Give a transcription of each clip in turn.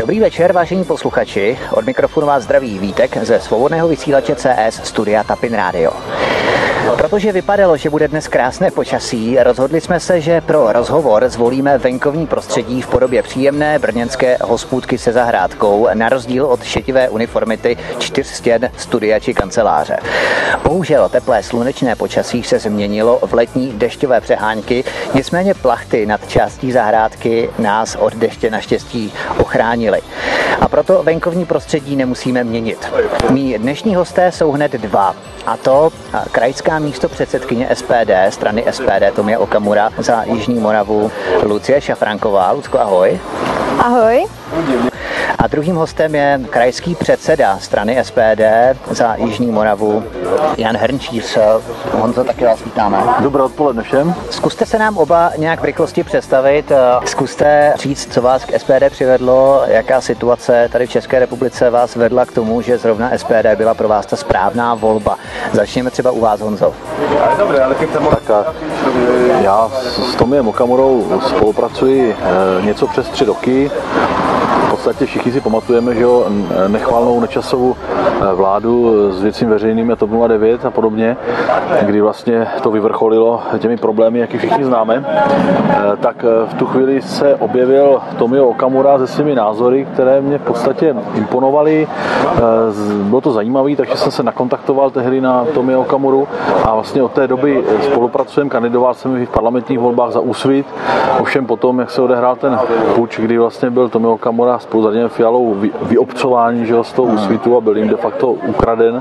Dobrý večer, vážení posluchači. Od mikrofonu vás zdraví Vítek ze svobodného vysílače CS Studia Tapin Radio. Protože vypadalo, že bude dnes krásné počasí, rozhodli jsme se, že pro rozhovor zvolíme venkovní prostředí v podobě příjemné brněnské hospůdky se zahrádkou, na rozdíl od šedivé uniformity 4 stěn studia či kanceláře. Bohužel teplé slunečné počasí se změnilo v letní dešťové přehánky, nicméně plachty nad částí zahrádky nás od deště naštěstí ochránily. A proto venkovní prostředí nemusíme měnit. Mí dnešní hosté jsou hned dva. A to krajská místopředsedkyně SPD, strany SPD Tomia Okamura za Jižní Moravu Lucie Šafránková. Lucko, ahoj. Ahoj. A druhým hostem je krajský předseda strany SPD za Jižní Moravu Jan Hrnčíř. Honzo, taky vás vítáme. Dobré odpoledne všem. Zkuste se nám oba nějak v rychlosti představit. Zkuste říct, co vás k SPD přivedlo, jaká situace tady v České republice vás vedla k tomu, že zrovna SPD byla pro vás ta správná volba. Začněme třeba u vás, Honzo. Tak já s Tomiem Okamurou spolupracuji něco přes 3 roky. V podstatě všichni si pamatujeme, že nechvalnou Nečasovu vládu s Věcím veřejným a TOP 09 a podobně, kdy vlastně to vyvrcholilo těmi problémy, jaký všichni známe, tak v tu chvíli se objevil Tomio Okamura se svými názory, které mě v podstatě imponovaly. Bylo to zajímavé, takže jsem se nakontaktoval tehdy na Tomia Okamuru a vlastně od té doby spolupracujeme, kandidoval jsem v parlamentních volbách za Úsvit, ovšem potom, jak se odehrál ten puč, kdy vlastně byl Tomio Okamura spolu s Radimem Fialou vyobcování, že z toho Úsvitu a byl jim de facto ukraden,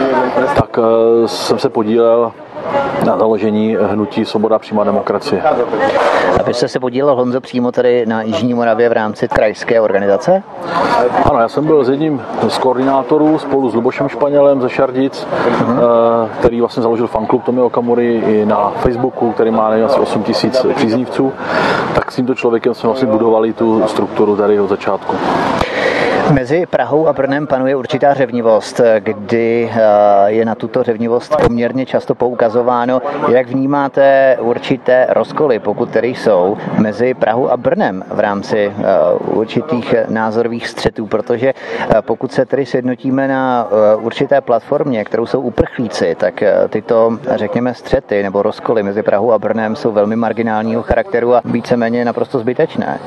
tak jsem se podílel na založení hnutí Svoboda přímá demokracie. A vy jste se podílel, Honzo, přímo tady na Jižní Moravě v rámci krajské organizace? Ano, já jsem byl s jedním z koordinátorů spolu s Lubošem Španělem ze Šardic, který vlastně založil fanklub Tomia Okamury i na Facebooku, který má asi 8 000 příznivců. Tak s tímto člověkem jsme vlastně budovali tu strukturu tady od začátku. Mezi Prahou a Brnem panuje určitá řevnivost, kdy je na tuto řevnivost poměrně často poukazováno. Jak vnímáte určité rozkoly, pokud tedy jsou, mezi Prahou a Brnem v rámci určitých názorových střetů? Protože pokud se tedy sjednotíme na určité platformě, kterou jsou uprchlíci, tak tyto, řekněme, střety nebo rozkoly mezi Prahou a Brnem jsou velmi marginálního charakteru a víceméně naprosto zbytečné.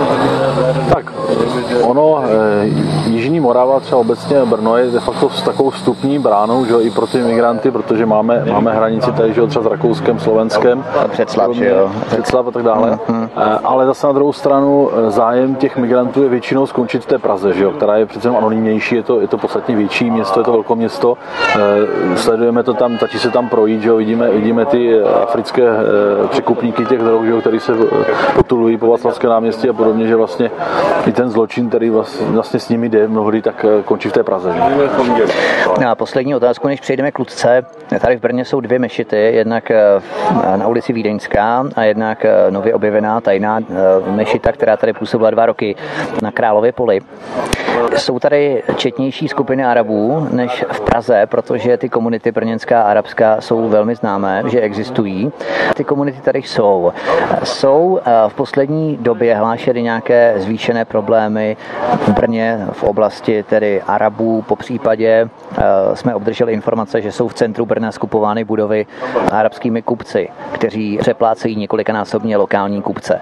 Tak, ono, Jižní Morava, třeba obecně Brno, je de facto s takovou vstupní bránou, že i pro ty migranty, protože máme hranici tady, že třeba s Rakouskem, Slovenskem, Břeclav a tak dále. Ale zase na druhou stranu zájem těch migrantů je většinou skončit v té Praze, že která je přece anonymnější, je to podstatně větší město, je to velkoměsto. Sledujeme to tam, stačí se tam projít, že vidíme ty africké překupníky těch drog, že který se potulují po Václavské náměstí a podobně, že vlastně i ten zločin, který vlastně s nimi jde mnohdy, tak končí v té Praze. Že? No a poslední otázku, než přejdeme k Lucce. Tady v Brně jsou 2 mešity, jednak na ulici Vídeňská a jednak nově objevená tajná mešita, která tady působila 2 roky na Králově poli. Jsou tady četnější skupiny Arabů než v Praze, protože ty komunity brněnská a arabská jsou velmi známé, že existují. Ty komunity tady jsou. Jsou v poslední době hlášeny nějaké zvýšené problémy v Brně v oblasti tedy Arabů, po případě jsme obdrželi informace, že jsou v centru Brna skupovány budovy arabskými kupci, kteří přeplácejí několikanásobně lokální kupce.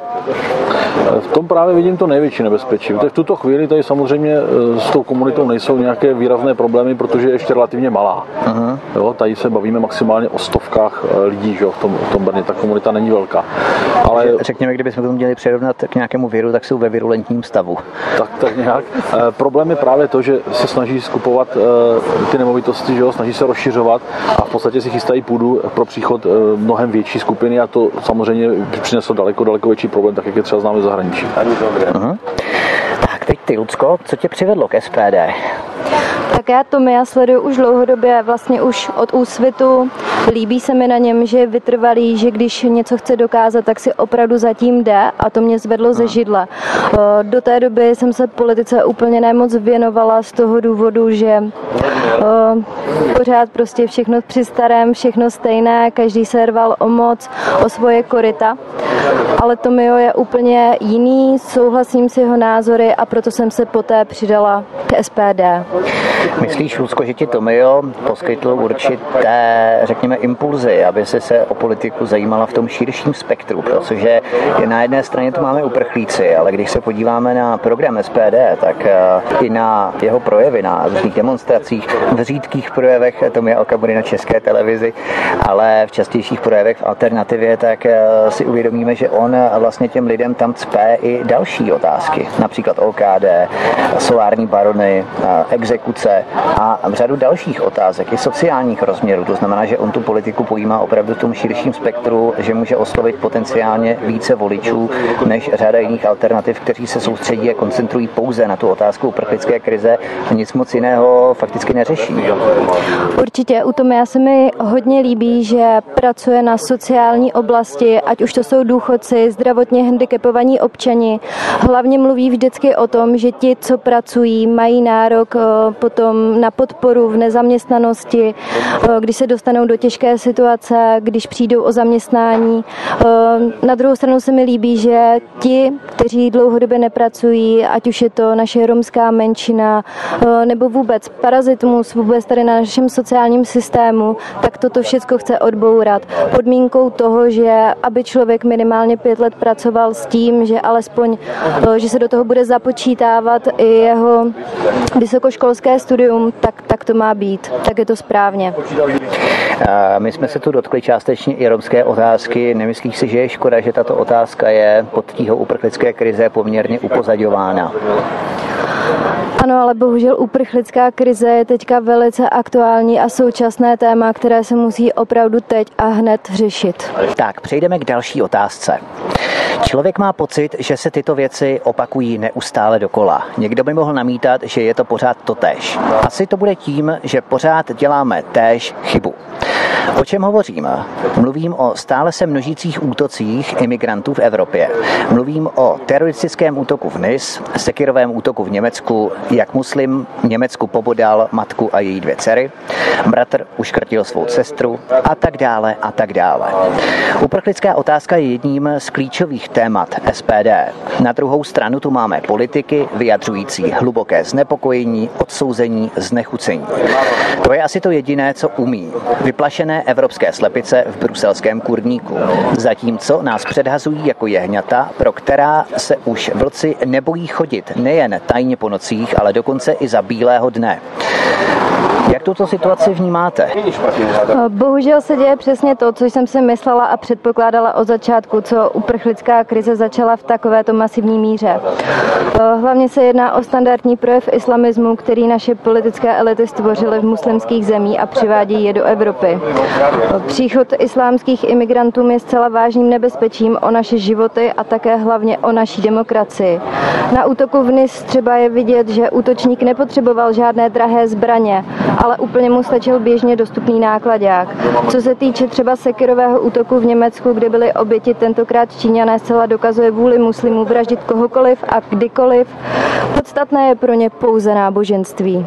V tom právě vidím to největší nebezpečí. V tuto chvíli tady samozřejmě s tou komunitou nejsou nějaké výrazné problémy, protože je ještě relativně malá. Jo, tady se bavíme maximálně o stovkách lidí, že, v tom Brně, ta komunita není velká. Ale řekněme, kdybychom to měli přirovnat k nějakému viru, tak jsou ve virulentním stavu. Tak nějak. Problém je právě to, že se snaží skupovat ty nemovitosti, že, snaží se rozšiřovat a v podstatě si chystají půdu pro příchod mnohem větší skupiny a to samozřejmě přineslo daleko větší problém, tak jak je třeba známe v zahraničí. Tak teď ty, Lucko, co tě přivedlo k SPD? Tak já Tomia sleduju už dlouhodobě, vlastně už od Úsvitu Líbí se mi na něm, že je vytrvalý, že když něco chce dokázat, tak si opravdu zatím jde a to mě zvedlo ze židle. Do té doby jsem se politice úplně nemoc věnovala z toho důvodu, že pořád prostě všechno při starém, všechno stejné, každý se rval o moc, o svoje koryta. Ale Tomio je úplně jiný, souhlasím s jeho názory a proto jsem se poté přidala k SPD. Myslíš, Lucko, že ti Tomio poskytl určité, řekněme, impulzy, aby se o politiku zajímala v tom širším spektru, protože na jedné straně tu máme uprchlíci, ale když se podíváme na program SPD, tak i na jeho projevy, na různých demonstracích, v řídkých projevech Tomia Okamury na České televizi, ale v častějších projevech v Alternativě, tak si uvědomíme, že on vlastně těm lidem tam cpe i další otázky, například OKD, solární barony, exekuce a řadu dalších otázek, i sociálních rozměrů. To znamená, že on tu politiku pojímá opravdu v tom širším spektru, že může oslovit potenciálně více voličů než řada jiných alternativ, kteří se soustředí a koncentrují pouze na tu otázku uprchlické krize a nic moc jiného fakticky neřeší. Určitě, u Tomia se mi hodně líbí, že pracuje na sociální oblasti, ať už to jsou důchodci, zdravotně handicapovaní občani. Hlavně mluví vždycky o tom, že ti, co pracují, mají nárok potom na podporu v nezaměstnanosti, když se dostanou do těžké situace, když přijdou o zaměstnání. Na druhou stranu se mi líbí, že ti, kteří dlouhodobě nepracují, ať už je to naše romská menšina, nebo vůbec parazitismus vůbec tady na našem sociálním systému, tak toto všechno chce odbourat. Podmínkou toho, že aby člověk minimálně 5 let pracoval s tím, že alespoň, že se do toho bude započítávat i jeho vysokoškolské studium, tak to má být. Tak je to správně. My jsme se tu dotkli částečně i romské otázky. Nemyslíš si, že je škoda, že tato otázka je pod tíhou uprchlické krize poměrně upozaďována? Ano, ale bohužel uprchlická krize je teďka velice aktuální a současné téma, které se musí opravdu teď a hned řešit. Tak, přejdeme k další otázce. Člověk má pocit, že se tyto věci opakují neustále dokola. Někdo by mohl namítat, že je to pořád totéž. Asi to bude tím, že pořád děláme též chybu. O čem hovořím? Mluvím o stále se množících útocích imigrantů v Evropě. Mluvím o teroristickém útoku v Nice, sekyrovém útoku v Německu, jak muslim v Německu pobodal matku a její 2 dcery, bratr uškrtil svou sestru a tak dále a tak dále. Uprchlická otázka je jedním z klíčových témat SPD. Na druhou stranu tu máme politiky vyjadřující hluboké znepokojení, odsouzení, znechucení. To je asi to jediné, co umí. Vyplašené evropské slepice v bruselském kurníku. Zatímco nás předhazují jako jehňata, pro která se už vlci nebojí chodit nejen tajně po nocích, ale dokonce i za bílého dne. Jak tuto situaci vnímáte? Bohužel se děje přesně to, co jsem si myslela a předpokládala od začátku, co uprchlická krize začala v takovéto masivní míře. Hlavně se jedná o standardní projev islamismu, který naše politické elity stvořily v muslimských zemích a přivádí je do Evropy. Příchod islámských imigrantů je zcela vážným nebezpečím o naše životy a také hlavně o naší demokracii. Na útoku v Nice třeba je vidět, že útočník nepotřeboval žádné drahé zbraně, ale úplně mu stačil běžně dostupný nákladák. Co se týče třeba sekyrového útoku v Německu, kde byly oběti tentokrát Číňané, zcela dokazuje vůli muslimů vraždit kohokoliv a kdykoliv. Podstatné je pro ně pouze náboženství.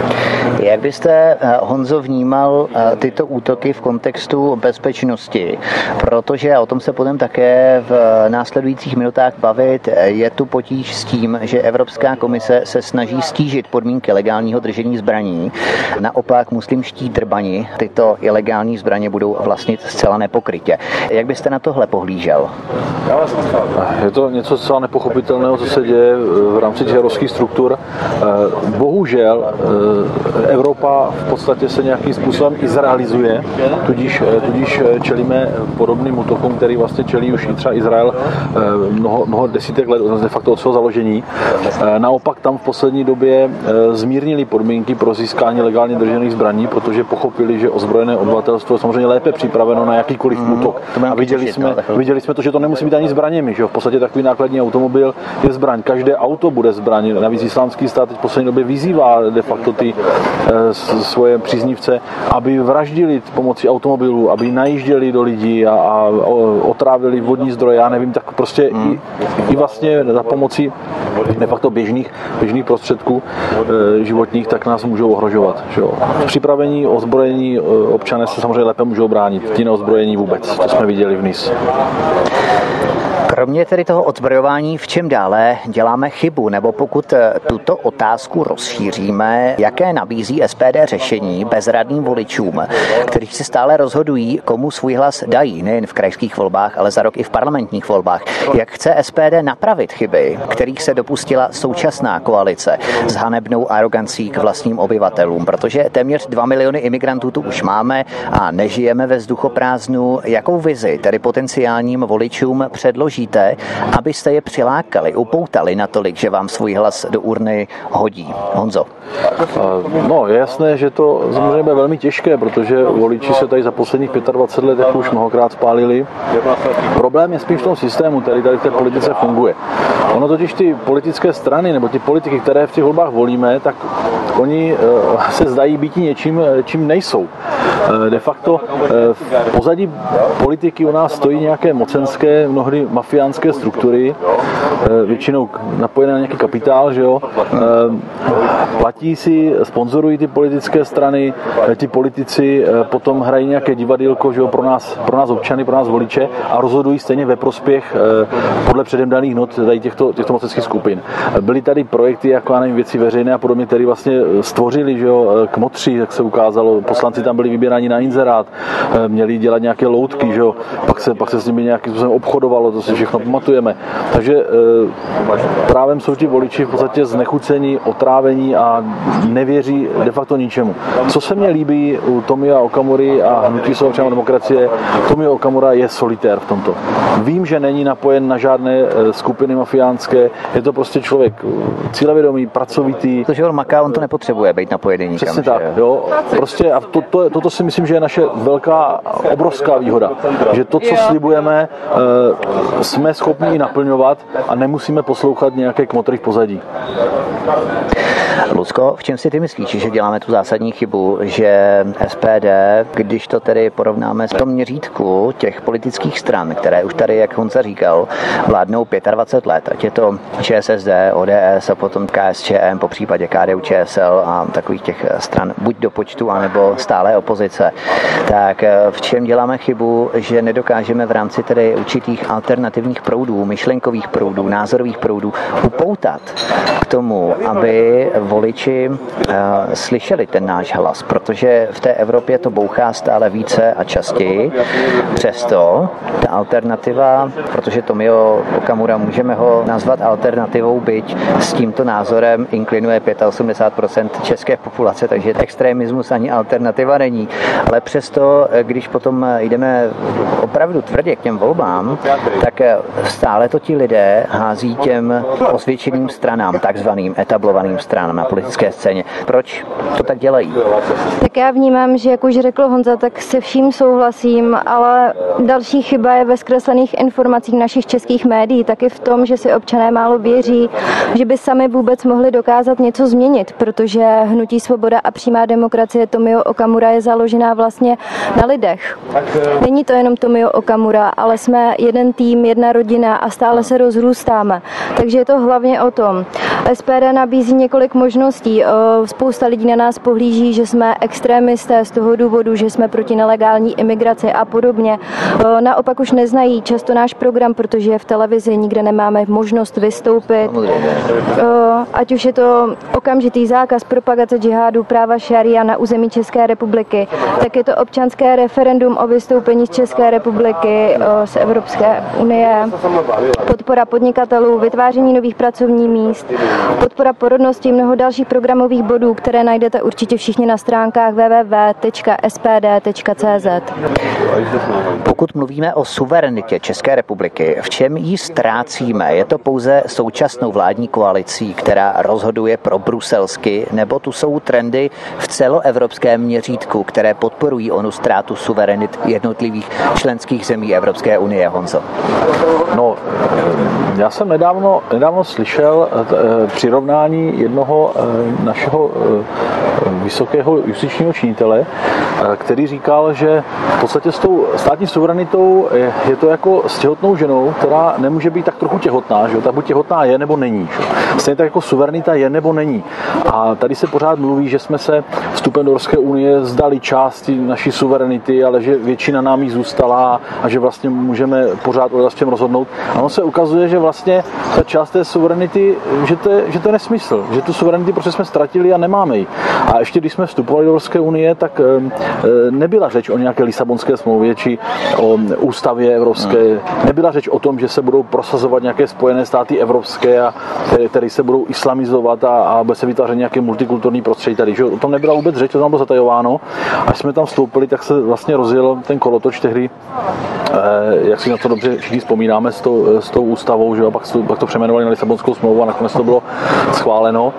Jak byste, Honzo, vnímal tyto útoky v kontextu bezpečnosti? Protože, a o tom se potom také v následujících minutách bavit, je tu potíž s tím, že Evropská komise se snaží stížit podmínky legálního držení zbraní. Naopak muslimští drbani tyto ilegální zbraně budou vlastnit zcela nepokrytě. Jak byste na tohle pohlížel? Je to něco zcela nepochopitelného, co se děje v rámci džihadovských struktur. Bohužel Evropa v podstatě se nějakým způsobem izraelizuje, tudíž čelíme podobným útokům, který vlastně čelí už i třeba Izrael mnoho desítek let, de facto od svého založení. Naopak tam v poslední době zmírnili podmínky pro získání legálního nelegálně držených zbraní, protože pochopili, že ozbrojené obyvatelstvo je samozřejmě lépe připraveno na jakýkoliv útok. A viděli jsme to, že to nemusí být ani zbraněmi, že v podstatě takový nákladní automobil je zbraň. Každé auto bude zbraň. Navíc Islámský stát v poslední době vyzývá de facto ty svoje příznivce, aby vraždili pomocí automobilů, aby najížděli do lidí a otrávili vodní zdroje, já nevím, tak prostě i vlastně za pomocí de facto běžných prostředků životních, tak nás můžou ohrožovat. Že jo. Připravení, ozbrojení občané se samozřejmě lépe můžou bránit, ti neozbrojení vůbec, to jsme viděli v Nice. Kromě tedy toho odzbrojování, v čem dále děláme chybu, nebo pokud tuto otázku rozšíříme, jaké nabízí SPD řešení bezradným voličům, kteří se stále rozhodují, komu svůj hlas dají, nejen v krajských volbách, ale za rok i v parlamentních volbách. Jak chce SPD napravit chyby, kterých se dopustila současná koalice s hanebnou arogancí k vlastním obyvatelům, protože téměř 2 miliony imigrantů tu už máme a nežijeme ve vzduchoprázdnu. Jakou vizi tedy potenciálním voličům předložíte, abyste je přilákali, upoutali natolik, že vám svůj hlas do urny hodí? Honzo. No, je jasné, že to samozřejmě bude velmi těžké, protože voliči se tady za posledních 25 let už mnohokrát spálili. Problém je spíš v tom systému, který tady v té politice funguje. Ono totiž ty politické strany nebo ty politiky, které v těch volbách volíme, tak oni se zdají být něčím, čím nejsou. De facto v pozadí politiky u nás stojí nějaké mocenské, mnohdy mafiánské struktury, většinou napojené na nějaký kapitál, že jo. Platí si, sponzorují ty politické strany, ti politici potom hrají nějaké divadýlko, že jo, pro nás občany, pro nás voliče a rozhodují stejně ve prospěch podle předem daných not tady těchto mocenských skupin. Byly tady projekty jako, já nevím, Věci veřejné a podobně, které vlastně stvořili, že jo, kmotři, jak se ukázalo, poslanci tam byli vybíráni na inzerát, měli dělat nějaké loutky, že jo, pak se s nimi nějakým způsobem obchodovalo, to si všechno pamatujeme. Takže právem jsou ti voliči v podstatě znechucení, otrávení a nevěří de facto ničemu. Co se mně líbí u Tomia Okamury a Hnutí Svoboda a přímá demokracie, Tomio Okamura je solitér v tomto. Vím, že není napojen na žádné skupiny mafiánské, je to prostě člověk cílevědomý, pracovitý. Protože on maká, on to nepotřebuje být napojený nikam. Přesně tak, jo. Prostě a toto si myslím, že je naše velká, obrovská výhoda. Že to, co slibujeme, jsme schopni i naplňovat a nemusíme poslouchat nějaké kmotry v pozadí. Lucko, v čem si ty myslíš, že děláme tu zásadní chybu, že SPD, když to tedy porovnáme s tom měřítku těch politických stran, které už tady, jak Honza říkal, vládnou 25 let, ať je to ČSSD, ODS a potom KSČM, po případě KDU-ČSL a takových těch stran buď do počtu, anebo stále opozice, tak v čem děláme chybu, že nedokážeme v rámci tedy určitých alternativních proudů, myšlenkových proudů, názorových proudů upoutat k tomu, aby voliči slyšeli ten náš hlas, protože v té Evropě to bouchá stále více a častěji. Přesto ta alternativa, protože Tomio Okamura můžeme ho nazvat alternativou, byť s tímto názorem inklinuje 85% české populace, takže extremismus ani alternativa není. Ale přesto, když potom jdeme opravdu tvrdě k těm volbám, tak stále to ti lidé hází těm osvědčeným stranám, takzvaným etablovaným stranám na politické scéně. Proč to tak dělají? Tak já vnímám, že jak už řekl Honza, tak se vším souhlasím, ale další chyba je ve zkreslených informacích našich českých médií, taky v tom, že si občané málo věří, že by sami vůbec mohli dokázat něco změnit, protože Hnutí Svoboda a přímá demokracie Tomio Okamura je založená vlastně na lidech. Není to jenom Tomio Okamura, ale jsme jeden tým, jedna rodina a stále se rozrůstáme. Takže je to hlavně o tom. SPD nabízí několik možností. Spousta lidí na nás pohlíží, že jsme extrémisté z toho důvodu, že jsme proti nelegální imigraci a podobně. Naopak už neznají často náš program, protože v televizi nikde nemáme možnost vystoupit. Ať už je to okamžitý zákaz propagace džihádu, práva šaria na území České republiky, tak je to občanské referendum o vystoupení z České republiky z Evropské unie, podpora podnikatelů, vytváření nových pracovních míst, podpora porodnosti, mnoho dalších programových bodů, které najdete určitě všichni na stránkách www.spd.cz. Pokud mluvíme o suverenitě České republiky, v čem ji ztrácíme? Je to pouze současnou vládní koalicí, která rozhoduje pro bruselsky, nebo tu jsou trendy v celoevropském měřítku, které podporují onu ztrátu suverenit jednotlivých členských zemí Evropské unie, Honzo? No, já jsem nedávno slyšel přirovnání jednoho našeho vysokého justičního činitele, který říkal, že v podstatě s tou státní suverenitou je to jako s těhotnou ženou, která nemůže být tak trochu těhotná, že? Tak buď těhotná je, nebo není. Že? Stejně tak jako suverenita je, nebo není. A tady se pořád mluví, že jsme se vstupem do Evropské unie vzdali části naší suverenity, ale že většina nám jí zůstala a že vlastně můžeme pořád o čem rozhodnout. A ono se ukazuje, že vlastně ta část té suverenity, že to je nesmysl, že tu suverenity prostě jsme ztratili a nemáme ji. A ještě když jsme vstupovali do Evropské unie, tak nebyla řeč o nějaké Lisabonské smlouvě či o ústavě evropské. Nebyla řeč o tom, že se budou prosazovat nějaké spojené státy evropské, a které se budou islamizovat a bude se vytvářet nějaké multikulturní prostředí tady. Že? O tom nebyla vůbec řeč, to tam bylo zatajováno. Až jsme tam vstoupili, tak se vlastně rozjel ten kolotoč tehdy, jak si na to dobře všichni vzpomínáme, s tou ústavou, že? A pak to přejmenovali na Lisabonskou smlouvu a nakonec to bylo schváleno.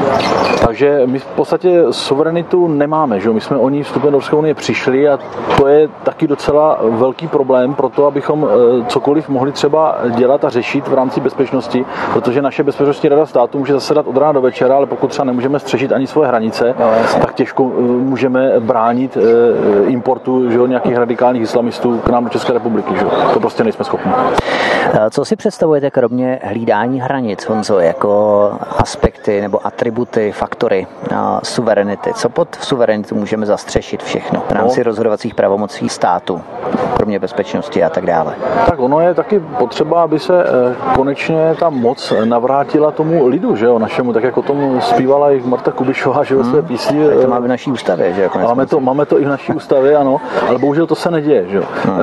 Takže my v podstatě suverenitu nemáme, že? My jsme o ní vstupem do Evropské unie přišli a to je taky docela velký problém pro to, abychom cokoliv mohli třeba dělat a řešit v rámci bezpečnosti, protože naše bezpečnostní rada státu může zasedat od rána do večera, ale pokud třeba nemůžeme střežit ani svoje hranice, tak těžko můžeme bránit importu, že? Nějakých radikálních islamistů k nám do České republiky. Že? To prostě nejsme schopni. Co si představujete kromě hlídání hranic, Honzo, jako aspekty nebo atributy, faktory suverenity? Co pod suverenitu můžeme zastřešit všechno v rámci rozhodovacích pravomocí státu, kromě bezpečnosti a tak dále? Tak ono je taky potřeba, aby se konečně ta moc navrátila tomu lidu, že jo, našemu, tak jako tomu zpívala i Marta Kubišová, že jo, své písni. To máme v naší ústavě, že jo? Máme to i v naší ústavě, ano, ale bohužel to se neděje, že jo.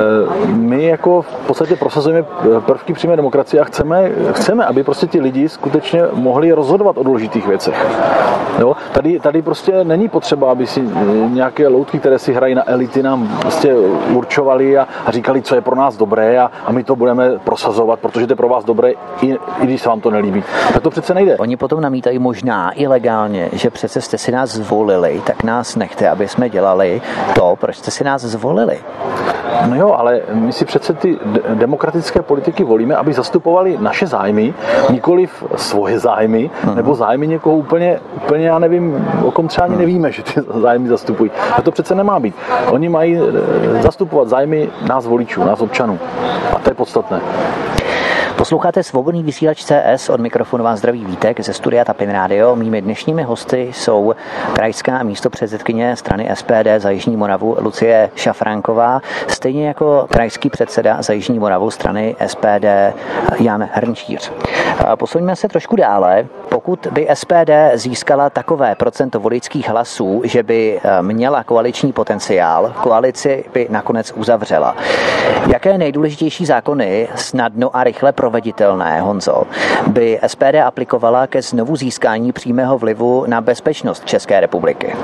My jako v podstatě prosazujeme prvky přímé demokracie a chceme, aby prostě ti lidi skutečně mohli rozhodovat o důležitých věcech. Jo? Tady prostě není potřeba, aby si nějaké loutky, které si hrají na elity, nám prostě určovali a říkali, co je pro nás dobré a my to budeme prosazovat, protože to je pro vás dobré, i když se vám to nelíbí. Tak to přece nejde. Oni potom namítají možná i legálně, že přece jste si nás zvolili, tak nás nechte, aby jsme dělali to, proč jste si nás zvolili. No jo, ale my si přece ty demokratické politiky volíme, aby zastupovali naše zájmy, nikoliv svoje zájmy, nebo zájmy někoho úplně, já nevím, o kom třeba ani nevíme, že ty zájmy zastupují. A to přece nemá být. Oni mají zastupovat zájmy nás voličů, nás občanů. A to je podstatné. Posloucháte Svobodný vysílač CS, od mikrofonu vás zdraví Vítek ze studia Tapin Radio. Mými dnešními hosty jsou krajská místopředsedkyně strany SPD za Jižní Moravu Lucie Šafránková, stejně jako krajský předseda za Jižní Moravu strany SPD Jan Hrnčíř. Posuňme se trošku dále. Pokud by SPD získala takové procento voličských hlasů, že by měla koaliční potenciál, koalici by nakonec uzavřela. Jaké nejdůležitější zákony snadno a rychle proveditelné, Honzo, by SPD aplikovala ke znovu získání přímého vlivu na bezpečnost České republiky?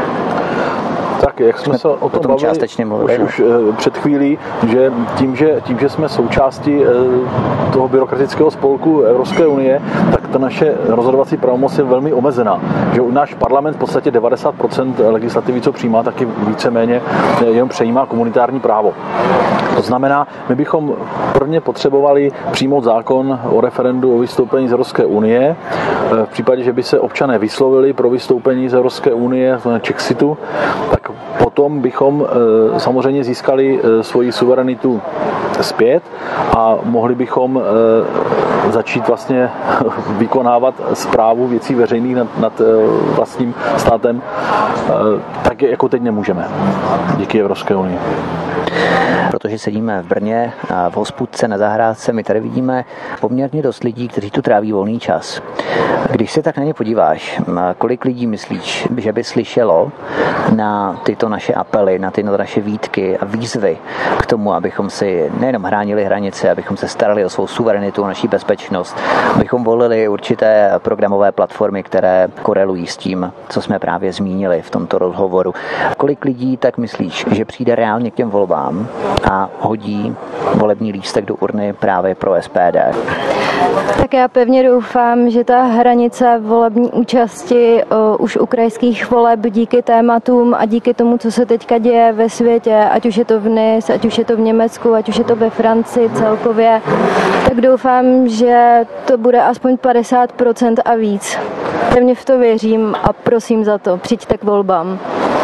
Tak, jak jsme se o tom bavili už před chvílí, že tím, že jsme součástí toho byrokratického spolku Evropské unie, tak ta naše rozhodovací pravomoc je velmi omezená. Že náš parlament v podstatě 90% legislativy, co přijímá, taky víceméně jenom přejímá komunitární právo. To znamená, my bychom prvně potřebovali přijmout zákon o referendu o vystoupení z Evropské unie. V případě, že by se občané vyslovili pro vystoupení z Evropské unie, Chexitu, tak potom bychom samozřejmě získali svoji suverenitu zpět a mohli bychom začít vlastně vykonávat správu věcí veřejných nad vlastním státem, tak jako teď nemůžeme. Díky Evropské unii. Protože sedíme v Brně v hospůdce na zahrádce, my tady vidíme poměrně dost lidí, kteří tu tráví volný čas. Když se tak na ně podíváš, kolik lidí myslíš, že by slyšelo na tyto naše apely, na tyto naše výtky a výzvy k tomu, abychom si nejenom hránili hranice, abychom se starali o svou suverenitu, o naší bezpečnost, abychom volili určité programové platformy, které korelují s tím, co jsme právě zmínili v tomto rozhovoru. Kolik lidí tak myslíš, že přijde reálně k těm volbám a hodí volební lístek do urny právě pro SPD? Tak já pevně doufám, že ta hranice volební účasti už u krajských voleb díky tématům a díky tomu, co se teďka děje ve světě, ať už je to v Nice, ať už je to v Německu, ať už je to ve Francii celkově, tak doufám, že to bude aspoň 50% a víc. Pevně v to věřím a prosím za to, přijďte k volbám.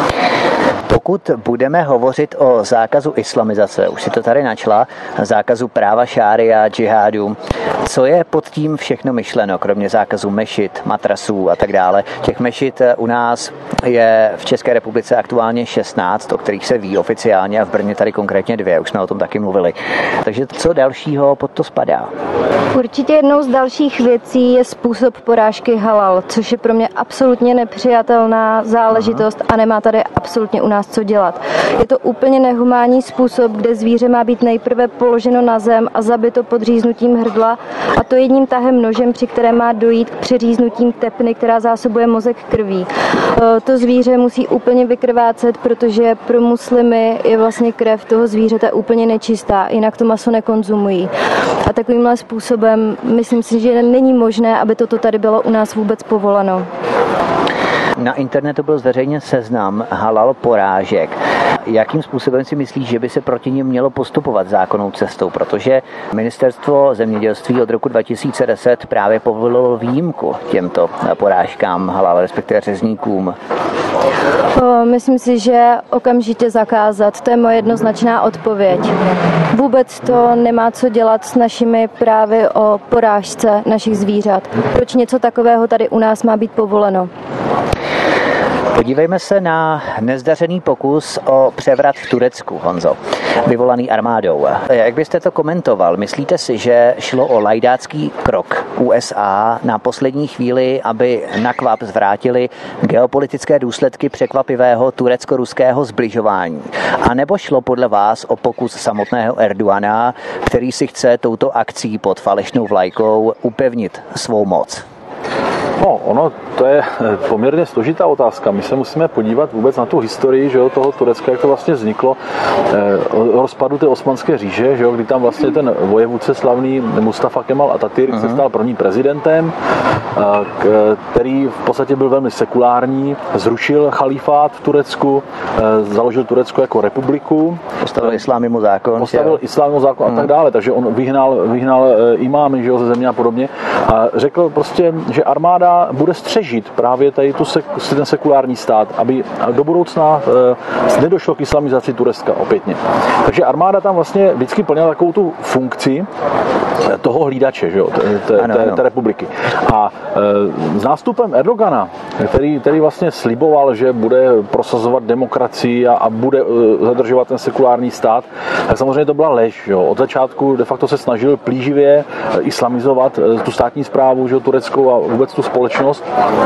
Pokud budeme hovořit o zákazu islamizace, už si to tady načla, zákazu práva šária, džihádu, co je pod tím všechno myšleno, kromě zákazu mešit, matrasů a tak dále? Těch mešit u nás je v České republice aktuálně 16, o kterých se ví oficiálně, a v Brně tady konkrétně 2, už jsme o tom taky mluvili. Takže co dalšího pod to spadá? Určitě jednou z dalších věcí je způsob porážky halal, což je pro mě absolutně nepřijatelná záležitost a nemá tady absolutně u nás co dělat. Je to úplně nehumánní způsob, kde zvíře má být nejprve položeno na zem a zabito podříznutím hrdla, a to jedním tahem nožem, při kterém má dojít k přeříznutím tepny, která zásobuje mozek krví. To zvíře musí úplně vykrvácet, protože pro muslimy je vlastně krev toho zvířete úplně nečistá, jinak to maso nekonzumují. A takovýmhle způsobem myslím si, že není možné, aby toto tady bylo u nás vůbec povoleno. Na internetu byl zveřejněn seznam halal porážek. Jakým způsobem si myslíš, že by se proti nim mělo postupovat zákonnou cestou? Protože ministerstvo zemědělství od roku 2010 právě povolilo výjimku těmto porážkám halal, respektive řezníkům. Myslím si, že okamžitě zakázat. To je moje jednoznačná odpověď. Vůbec to nemá co dělat s našimi právy o porážce našich zvířat. Proč něco takového tady u nás má být povoleno? Podívejme se na nezdařený pokus o převrat v Turecku, Honzo, vyvolaný armádou. Jak byste to komentoval? Myslíte si, že šlo o lajdácký krok USA na poslední chvíli, aby na kvap zvrátili geopolitické důsledky překvapivého turecko-ruského zbližování? A nebo šlo podle vás o pokus samotného Erdogana, který si chce touto akcí pod falešnou vlajkou upevnit svou moc? No, ono to je poměrně složitá otázka. My se musíme podívat vůbec na tu historii, že jo, toho Turecka, jak to vlastně vzniklo, rozpadu té osmanské říše, že jo, kdy tam vlastně ten vojevůdce slavný Mustafa Kemal Atatürk se stal prvním prezidentem, který v podstatě byl velmi sekulární, zrušil chalífát v Turecku, založil Turecko jako republiku. Postavil islámu zákon. A tak dále, takže on vyhnal imámy, že jo, ze země a podobně, a řekl prostě, že armáda bude střežit právě tady ten sekulární stát, aby do budoucna nedošlo k islamizaci Turecka opětně. Takže armáda tam vlastně vždycky plnila takovou tu funkci toho hlídače, že jo, té republiky. A s nástupem Erdogana, který vlastně sliboval, že bude prosazovat demokracii a bude zadržovat ten sekulární stát, tak samozřejmě to byla lež. Jo. Od začátku de facto se snažil plíživě islamizovat tu státní správu, že jo, tureckou a vůbec tu společnost.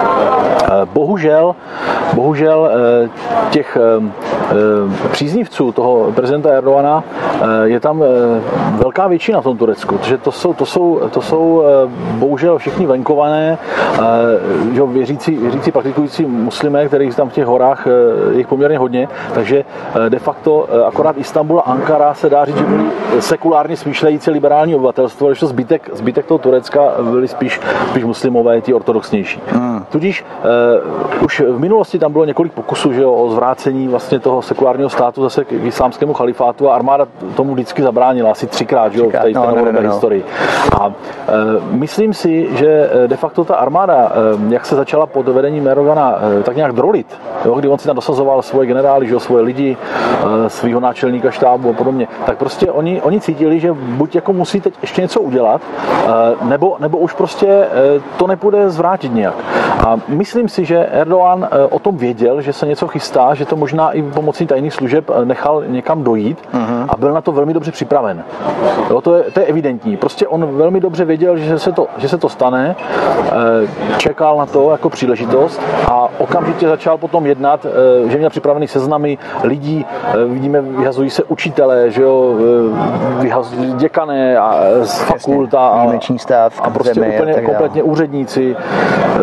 Bohužel těch příznivců toho prezidenta Erdogana je tam velká většina v tom Turecku, protože to jsou bohužel všichni venkované, že věřící praktikující muslimé, kterých tam v těch horách je jich poměrně hodně, takže de facto akorát Istanbul a Ankara se dá říct, že byli sekulárně smýšlející liberální obyvatelstvo, když to zbytek toho Turecka byli spíš muslimové, ti ortodoxnější. Tudíž už v minulosti tam bylo několik pokusů, že jo, o zvrácení vlastně toho sekulárního státu zase k islámskému chalifátu a armáda tomu vždycky zabránila asi 3krát, že jo, v té novodobé historii. A myslím si, že de facto ta armáda, jak se začala pod vedením Erdogana tak nějak drolit, jo, kdy on si tam dosazoval svoje generály, že jo, svoje lidi, svého náčelníka štábu a podobně, tak prostě oni cítili, že buď jako musí teď ještě něco udělat, nebo už prostě to nepůjde zvrátit nějak. A myslím si, že Erdogan o tom věděl, že se něco chystá, že to možná i pomocí tajných služeb nechal někam dojít a byl na to velmi dobře připraven. Jo, to je evidentní. Prostě on velmi dobře věděl, že se to stane, čekal na to jako příležitost a okamžitě začal potom jednat, že měl připravený seznamy lidí, vidíme, vyhazují se učitelé, že jo, vyhazují děkané a z fakult a stav prostě úplně kompletně úředníci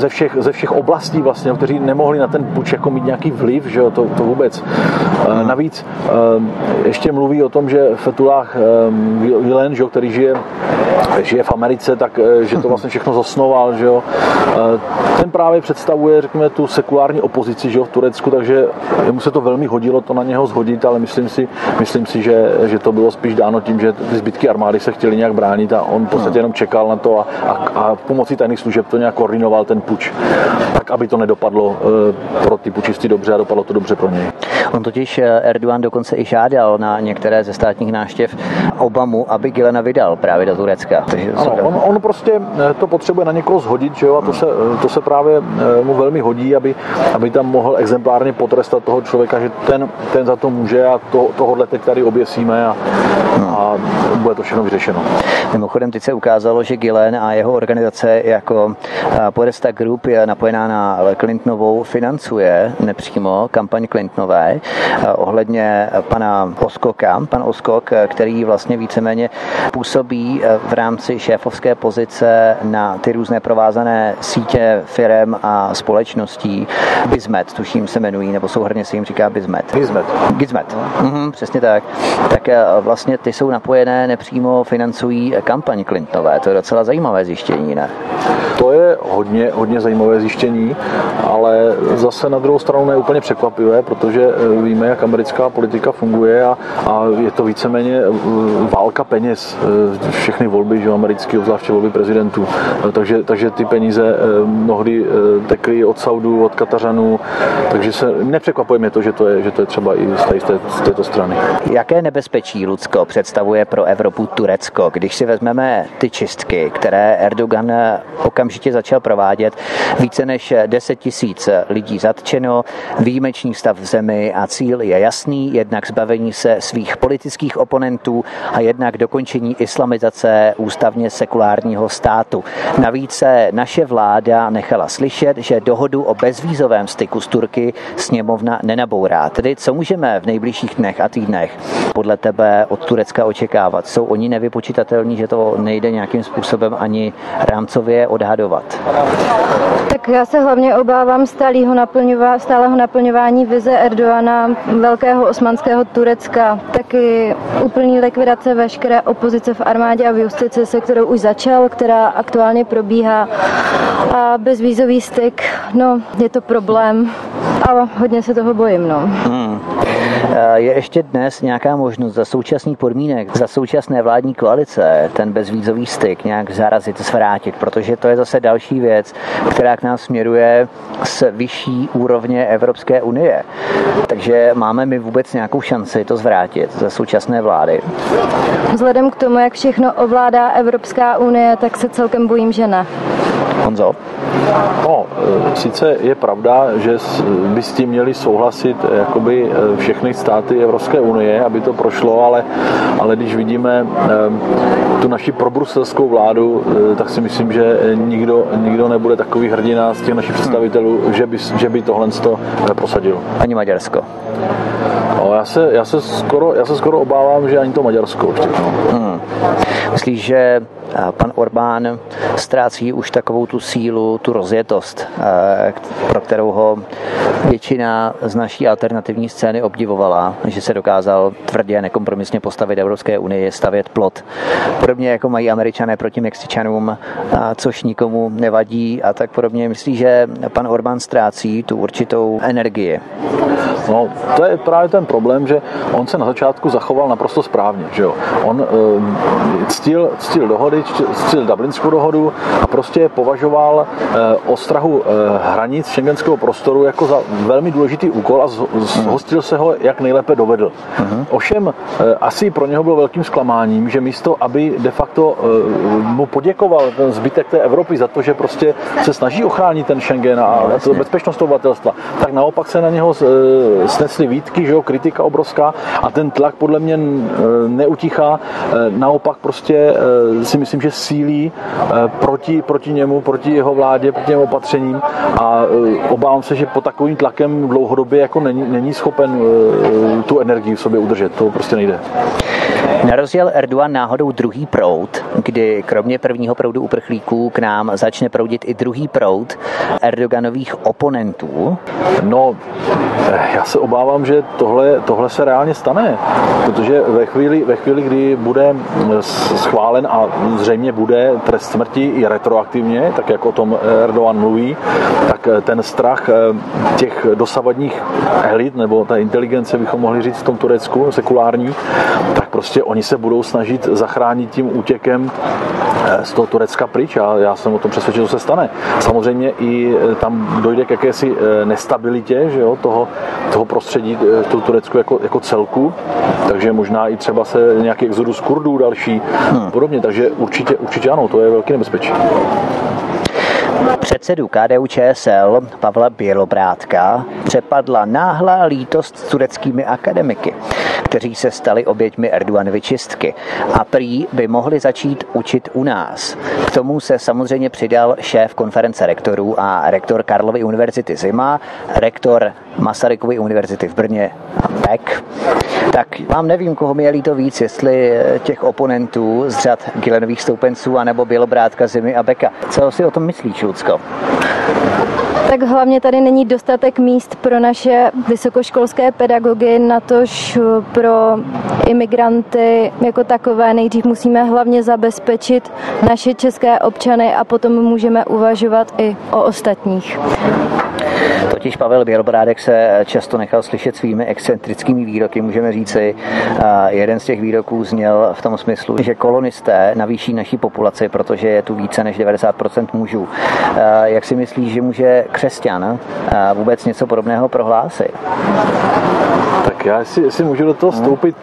ze všech oblastí vlastně, kteří nemohli na ten puč jako mít nějaký vliv, že jo, to vůbec. Navíc ještě mluví o tom, že Fethullah Gülen, že jo, který žije v Americe, tak že to vlastně všechno zosnoval, že jo. Ten právě představuje, řekněme, tu sekulární opozici, že jo, v Turecku, takže mu se to velmi hodilo to na něho zhodit, ale myslím si, že to bylo spíš dáno tím, že ty zbytky armády se chtěli nějak bránit a on v podstatě jenom čekal na to a pomocí tajných služeb to nějak koordinoval ten puč, tak aby to nedopadlo pro ty pučisty dobře a dopadlo to dobře pro něj. On totiž Erdogan dokonce i žádal na některé ze státních návštěv Obamu, aby Gülena vydal právě do Turecka. Ano, on prostě to potřebuje na někoho zhodit, že jo, a to se právě mu velmi hodí, aby tam mohl exemplárně potrestat toho člověka, že ten za to může a tohohle teď tady oběsíme a bude to všechno vyřešeno. Mimochodem, teď se ukázalo, že Gülen a jeho organizace jako Podesta Group je napojená na Clintonovou, financuje nepřímo kampaň Clintonové ohledně pana Oskoka. Pan Oskok, který vlastně víceméně působí v rámci šéfovské pozice na ty různé provázané sítě firem a společností. Bizmet, tuším se jmenují, nebo souhrnně se jim říká Bizmet. Gizmet. Přesně tak. Tak vlastně ty jsou napojené, nepřímo financují kampaň Clintonové. To je docela zajímavé zjištění, ne? To je hodně zajímavé zjištění, ale zase na druhou stranu ne úplně překvapivé, protože víme, jak americká politika funguje a je to víceméně válka peněz. Všechny volby, že americké, obzvláště volby prezidentů. Takže ty peníze mnohdy tekly od Saudů, od Katařanů, takže se nepřekvapuje to, že to je třeba i z této strany. Jaké nebezpečí, Lucko, představuje pro Evropu Turecko, když si vezmeme ty čistky, které Erdogan okamžitě začal provádět, více než 10 000 lidí zatčeno, výjimečný stav v zemi a cíl je jasný, jednak zbavení se svých politických oponentů a jednak dokončení islamizace ústavně sekulárního státu. Navíc se naše vláda nechala slyšet, že dohodu o bezvízovém styku s Turky sněmovna nenabourá. Tedy co můžeme v nejbližších dnech a týdnech podle tebe od Turecka očekávat? Jsou oni nevypočitatelní, že to nejde nějakým způsobem ani rámcově odhadovat? Tak já se hlavně obávám stálého naplňování vize Erdogana velkého osmanského Turecka, taky úplný likvidace veškeré opozice v armádě a v justici, se kterou už začal, která aktuálně probíhá. A bezvízový styk, je to problém a hodně se toho bojím, Je ještě dnes nějaká možnost za současných podmínek, za současné vládní koalice ten bezvízový styk nějak zarazit, zvrátit, protože to je zase další věc, která k nám směruje z vyšší úrovně Evropské unie. Takže máme my vůbec nějakou šanci to zvrátit za současné vlády? Vzhledem k tomu, jak všechno ovládá Evropská unie, tak se celkem bojím, že ne. Honzo? Sice je pravda, že by s tím měli souhlasit jakoby všechny státy Evropské unie, aby to prošlo, ale když vidíme tu naši probruselskou vládu, tak si myslím, že nikdo nebude takový hrdina z těch našich představitelů, že by tohle prosadil. Ani Maďarsko? Já se skoro obávám, že ani to Maďarsko ještě. Myslíš, že pan Orbán ztrácí už takovou tu sílu, tu rozjetost, pro kterou ho většina z naší alternativní scény obdivovala, že se dokázal tvrdě a nekompromisně postavit Evropské unii, stavět plot. Podobně jako mají Američané proti Mexičanům, což nikomu nevadí a tak podobně. Myslí, že pan Orbán ztrácí tu určitou energii? To je právě ten problém, že on se na začátku zachoval naprosto správně, že jo. On ctil dohody, ctil Dublinskou dohodu a prostě považoval ostrahu hranic šengenského prostoru jako za velmi důležitý úkol a zhostil se ho, jak nejlépe dovedl. Ovšem asi pro něho bylo velkým zklamáním, že místo, aby de facto mu poděkoval ten zbytek té Evropy za to, že prostě se snaží ochránit ten Schengen a to bezpečnost obyvatelstva, tak naopak se na něho snesly výtky, že jo, kritika obrovská a ten tlak podle mě neutichá. Naopak prostě si myslím, myslím, že sílí proti němu, proti jeho vládě, proti jeho opatřením a obávám se, že pod takovým tlakem dlouhodobě jako není schopen tu energii v sobě udržet. To prostě nejde. Nerozjel Erdogan náhodou druhý proud, kdy kromě prvního proudu uprchlíků k nám začne proudit i druhý proud Erdoganových oponentů? No, já se obávám, že tohle se reálně stane, protože ve chvíli, kdy bude schválen a zřejmě bude trest smrti i retroaktivně, tak jak o tom Erdogan mluví, tak ten strach těch dosavadních elit, nebo ta inteligence bychom mohli říct v tom Turecku, sekulární, tak prostě oni se budou snažit zachránit tím útěkem z toho Turecka pryč a já jsem o tom přesvědčen, že to se stane. Samozřejmě i tam dojde k jakési nestabilitě, že jo, toho prostředí toho Turecku jako celku, takže možná i třeba se nějaký exodus Kurdů další podobně, takže určitě ano, to je velký nebezpečí. Předsedu KDU-ČSL Pavla Bělobrádka přepadla náhlá lítost s tureckými akademiky, kteří se stali oběťmi Erdoganovy čistky a prý by mohli začít učit u nás. K tomu se samozřejmě přidal šéf konference rektorů a rektor Karlovy univerzity Zima, rektor Masarykovy univerzity v Brně Beck. Tak vám nevím, koho mi je líto víc, jestli těch oponentů z řad Gülenových stoupenců anebo Bělobrádka, Zimy a Becka. Co si o tom myslíš, Lucko? Tak hlavně tady není dostatek míst pro naše vysokoškolské pedagogy, natož pro imigranty jako takové. Nejdřív musíme hlavně zabezpečit naše české občany a potom můžeme uvažovat i o ostatních. Totiž Pavel Bělobrádek se často nechal slyšet svými excentrickými výroky, můžeme říci. Jeden z těch výroků zněl v tom smyslu, že kolonisté navýší naší populaci, protože je tu více než 90% mužů. Jak si myslíš, že může křesťan vůbec něco podobného prohlásit? Tak já si můžu do toho vstoupit.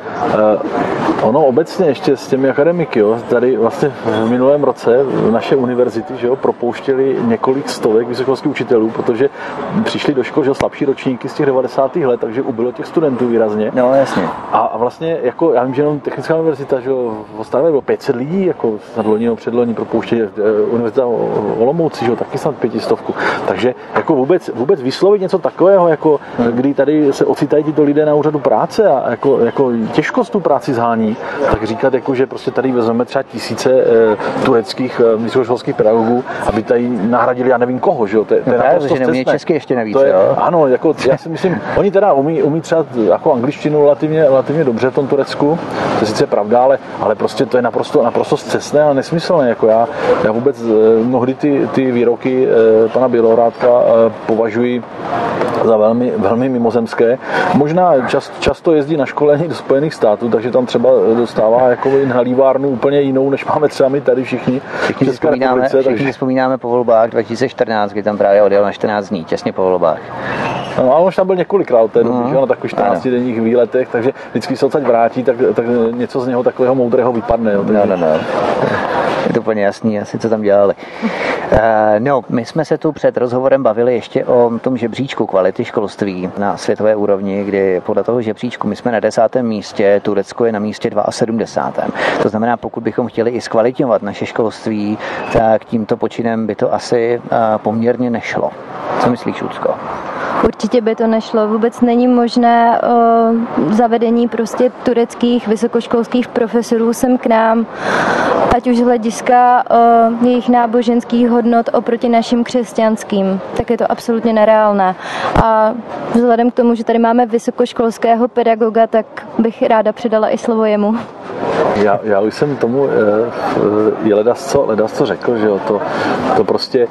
Ono obecně ještě s těmi akademiky, jo, tady vlastně v minulém roce naše univerzity, že jo, propouštěli několik stovek vysokoškolských učitelů, protože přišli do škol, že jo, slabší ročníky z těch 90. let, takže ubylo těch studentů výrazně. No, jasně. A vlastně, jako, já vím, že jenom Technická univerzita, že jo, v Ostravě bylo 500 lidí, jako snad loni nebo předloni propouštěli, univerzita Olomouci, že jo, taky snad 500. Takže jako vůbec vyslovit něco takového, jako kdy tady se ocitají tito lidé na úřadu práce a jako těžkost tu práci zhání, tak říkat, jako, že prostě tady vezmeme třeba tisíce tureckých vysokoškolských pedagogů, aby tady nahradili já nevím koho, že jo, to je naprosto že neumějí česky ještě navíc, to je, jo? Ano, jako já si myslím, oni teda umí třeba jako angličtinu relativně dobře v tom Turecku, to je sice pravda, ale prostě to je naprosto scestné a nesmyslné, jako já vůbec mnohdy ty výroky pana Bělobrádka považuji za velmi mimozemské. Možná často jezdí na školení do Spojených států, takže tam třeba dostává jako inhalívárnu úplně jinou, než máme třeba my tady všichni v České republice. Všichni vzpomínáme po volbách 2014, kdy tam právě odjel na 14 dní, těsně po volbách. No, ale už tam byl několikrát od té doby, na takových 14-denních výletech, takže vždycky se odsaď vrátí, tak něco z něho takového moudrého vypadne. Jo, No. Je to úplně jasný, asi co tam dělali. No, my jsme se tu před rozhovorem bavili ještě o tom žebříčku kvality školství na světové úrovni, kdy podle toho žebříčku my jsme na 10. místě, Turecko je na místě 72. To znamená, pokud bychom chtěli i zkvalitňovat naše školství, tak tímto počinem by to asi poměrně nešlo. Co myslíš, Lucko? Určitě by to nešlo. Vůbec není možné zavedení prostě tureckých vysokoškolských profesorů sem k nám, ať už z hlediska jejich náboženských hodnot oproti našim křesťanským. Tak je to absolutně nereálné. A vzhledem k tomu, že tady máme vysokoškolského pedagoga, tak bych ráda předala i slovo jemu. Já už jsem tomu ledasco řekl, že jo, to prostě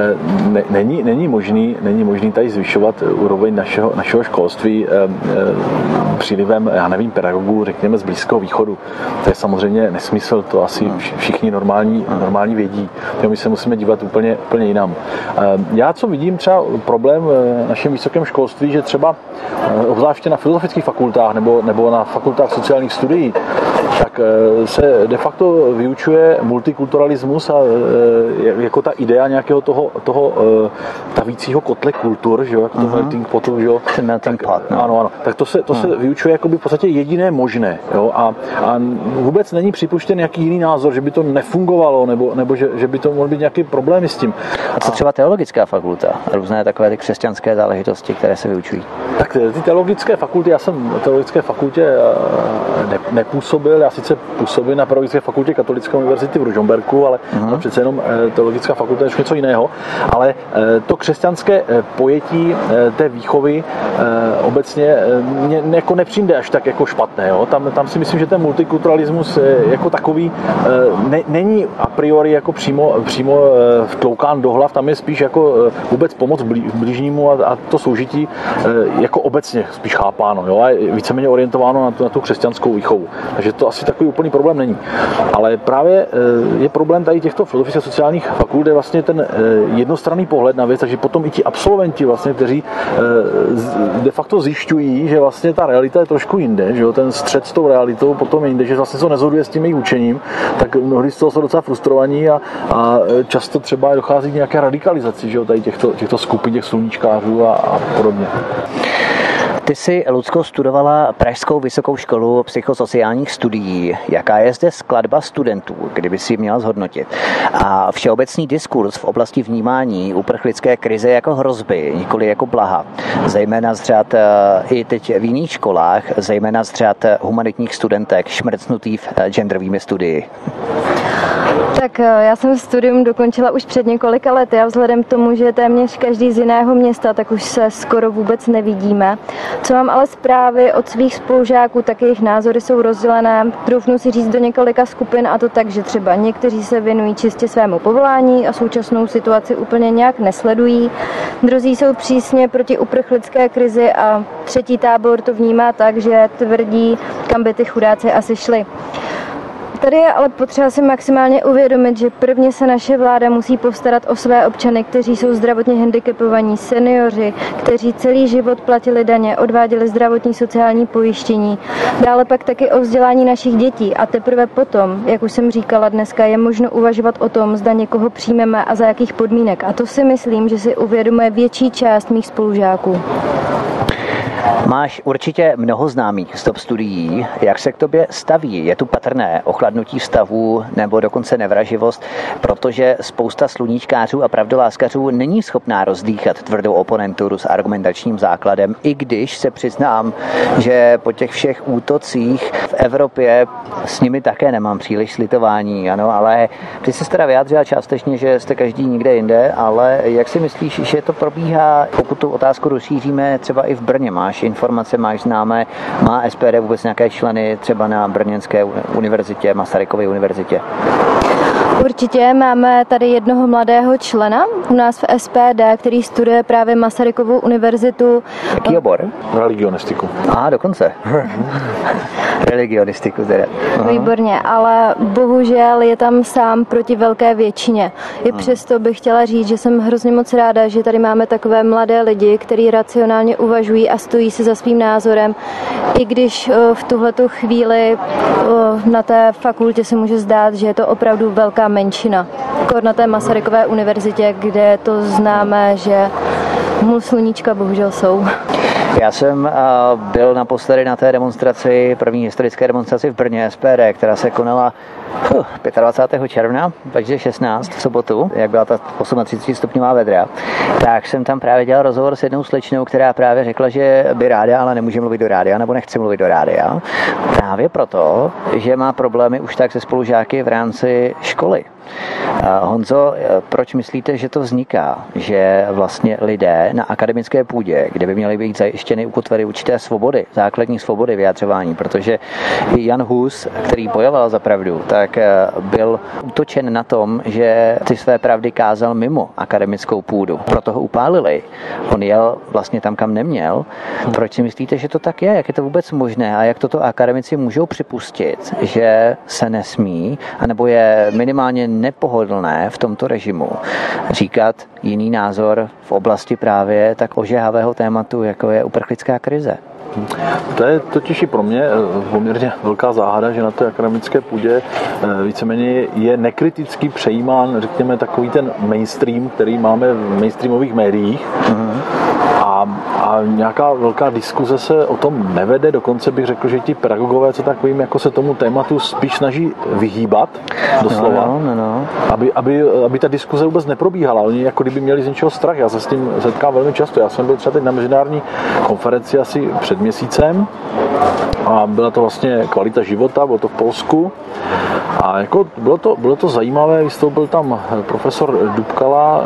není možný tady zvyšovat úroveň našeho školství přílivem, já nevím, pedagogů, řekněme, z Blízkého východu. To je samozřejmě nesmysl, to asi všichni normální vědí. My se musíme dívat úplně jinam. Já, co vidím třeba problém v našem vysokém školství, že třeba obzvláště na filozofických fakultách nebo na fakultách sociálních studií, tak se de facto vyučuje multikulturalismus a jako ta idea nějakého toho tavícího kotle kultur, že jo, jako to melting potu, že jo. Melting pot, no. Ano. Tak to se vyučuje jakoby v podstatě jediné možné, jo, a vůbec není připuštěn nějaký jiný názor, že by to nefungovalo, nebo že by to mohl být nějaký problém s tím. A co třeba teologická fakulta? Různé takové ty křesťanské záležitosti, které se vyučují. Tak ty teologické fakulty, já jsem na teologické fakultě nepůsobil, já sice působím na Pedagogické fakultě Katolické univerzity v Ružomberku, ale přece jenom teologická fakulta je něco jiného, ale to křesťanské pojetí té výchovy obecně mě jako nepřijde až tak jako špatné. Jo? Tam si myslím, že ten multikulturalismus jako takový není a priori jako přímo vtloukán do hlav, tam je spíš jako vůbec pomoc blížnímu a to soužití jako obecně spíš chápáno, jo? A je víceméně orientováno na tu křesťanskou výchovu. Takže to asi takový úplný problém není. Ale právě je problém tady těchto filozofických a sociálních fakult, je vlastně ten jednostranný pohled na věc, takže potom i ti absolventi vlastně, kteří de facto zjišťují, že vlastně ta realita je trošku jinde, že jo? Ten střed s tou realitou potom je jinde, že vlastně se neshoduje s tím jejich učením, tak mnohdy z toho jsou docela frustrovaní a často třeba dochází k nějaké radikalizaci, že jo? Tady těchto skupin, těch sluníčkářů a podobně. Ty jsi, Lucko, studovala Pražskou vysokou školu psychosociálních studií. Jaká je zde skladba studentů, kdyby si ji měla zhodnotit? A všeobecný diskurs v oblasti vnímání uprchlické krize jako hrozby, nikoli jako blaha, zejména z řad i teď v jiných školách, zejména z řad humanitních studentek šmrcnutých genderovými studii. Tak já jsem studium dokončila už před několika lety a vzhledem k tomu, že je téměř každý z jiného města, tak už se skoro vůbec nevidíme. Co mám ale zprávy od svých spolužáků, tak jejich názory jsou rozdělené. Troufnu si říct do několika skupin, a to tak, že třeba někteří se věnují čistě svému povolání a současnou situaci úplně nějak nesledují. Druzí jsou přísně proti uprchlické krizi a třetí tábor to vnímá tak, že tvrdí, kam by ty chudáci asi šli. Tady je ale potřeba si maximálně uvědomit, že prvně se naše vláda musí postarat o své občany, kteří jsou zdravotně handicapovaní, seniori, kteří celý život platili daně, odváděli zdravotní sociální pojištění. Dále pak taky o vzdělání našich dětí a teprve potom, jak už jsem říkala dneska, je možno uvažovat o tom, zda někoho přijmeme a za jakých podmínek. A to si myslím, že si uvědomuje větší část mých spolužáků. Máš určitě mnoho známých z top studií. Jak se k tobě staví? Je tu patrné ochladnutí vztahů nebo dokonce nevraživost, protože spousta sluníčkářů a pravdoláskařů není schopná rozdýchat tvrdou oponenturu s argumentačním základem, i když se přiznám, že po těch všech útocích v Evropě s nimi také nemám příliš slitování, ano, ale ty jsi teda vyjádřila částečně, že jste každý někde jinde, ale jak si myslíš, že to probíhá, pokud tu otázku rozšíříme třeba i v Brně? Máš informace, máš známé, má SPD vůbec nějaké členy třeba na Brněnské univerzitě, Masarykově univerzitě? Určitě máme tady jednoho mladého člena u nás v SPD, který studuje právě Masarykovu univerzitu. Jaký obor? Religionistiku. Aha, dokonce. Religionistiku teda. Aha. Výborně, ale bohužel je tam sám proti velké většině. I přesto bych chtěla říct, že jsem hrozně moc ráda, že tady máme takové mladé lidi, kteří racionálně uvažují a stojí si za svým názorem, i když v tuhletu chvíli na té fakultě se může zdát, že je to opravdu velká menšina. Na té Masarykové univerzitě, kde to známe, že můj sluníčka bohužel jsou. Já jsem byl naposledy na té demonstraci, první historické demonstraci v Brně SPD, která se konala 25. června 2016 v sobotu, jak byla ta 38 stupňová vedra, tak jsem tam právě dělal rozhovor s jednou slečnou, která právě řekla, že by ráda, ale nemůže mluvit do rádia, nebo nechce mluvit do rádia. Právě proto, že má problémy už tak se spolužáky v rámci školy. Honzo, proč myslíte, že to vzniká? Že vlastně lidé na akademické půdě, kde by měly být zajištěny ukotveny určité svobody, základní svobody vyjadřování, protože i Jan Hus, který bojoval za pravdu, tak byl útočen na tom, že ty své pravdy kázal mimo akademickou půdu. Proto ho upálili. On jel vlastně tam, kam neměl. Proč si myslíte, že to tak je? Jak je to vůbec možné? A jak toto akademici můžou připustit, že se nesmí, anebo je minimálně nepohodlné v tomto režimu říkat jiný názor v oblasti právě tak ožehavého tématu, jako je uprchlická krize? To je totiž i pro mě poměrně velká záhada, že na té akademické půdě víceméně je nekriticky přejímán, řekněme, takový ten mainstream, který máme v mainstreamových médiích. A nějaká velká diskuze se o tom nevede, dokonce bych řekl, že ti pedagogové, co takovým, jako se tomu tématu spíš snaží vyhýbat, doslova, aby ta diskuze vůbec neprobíhala. Oni jako kdyby měli z něčeho strach. Já se s tím setkám velmi často. Já jsem byl třeba teď na mezinárodní konferenci asi před měsícem a byla to vlastně kvalita života, bylo to v Polsku. A jako bylo to zajímavé, vystoupil tam profesor Dubkala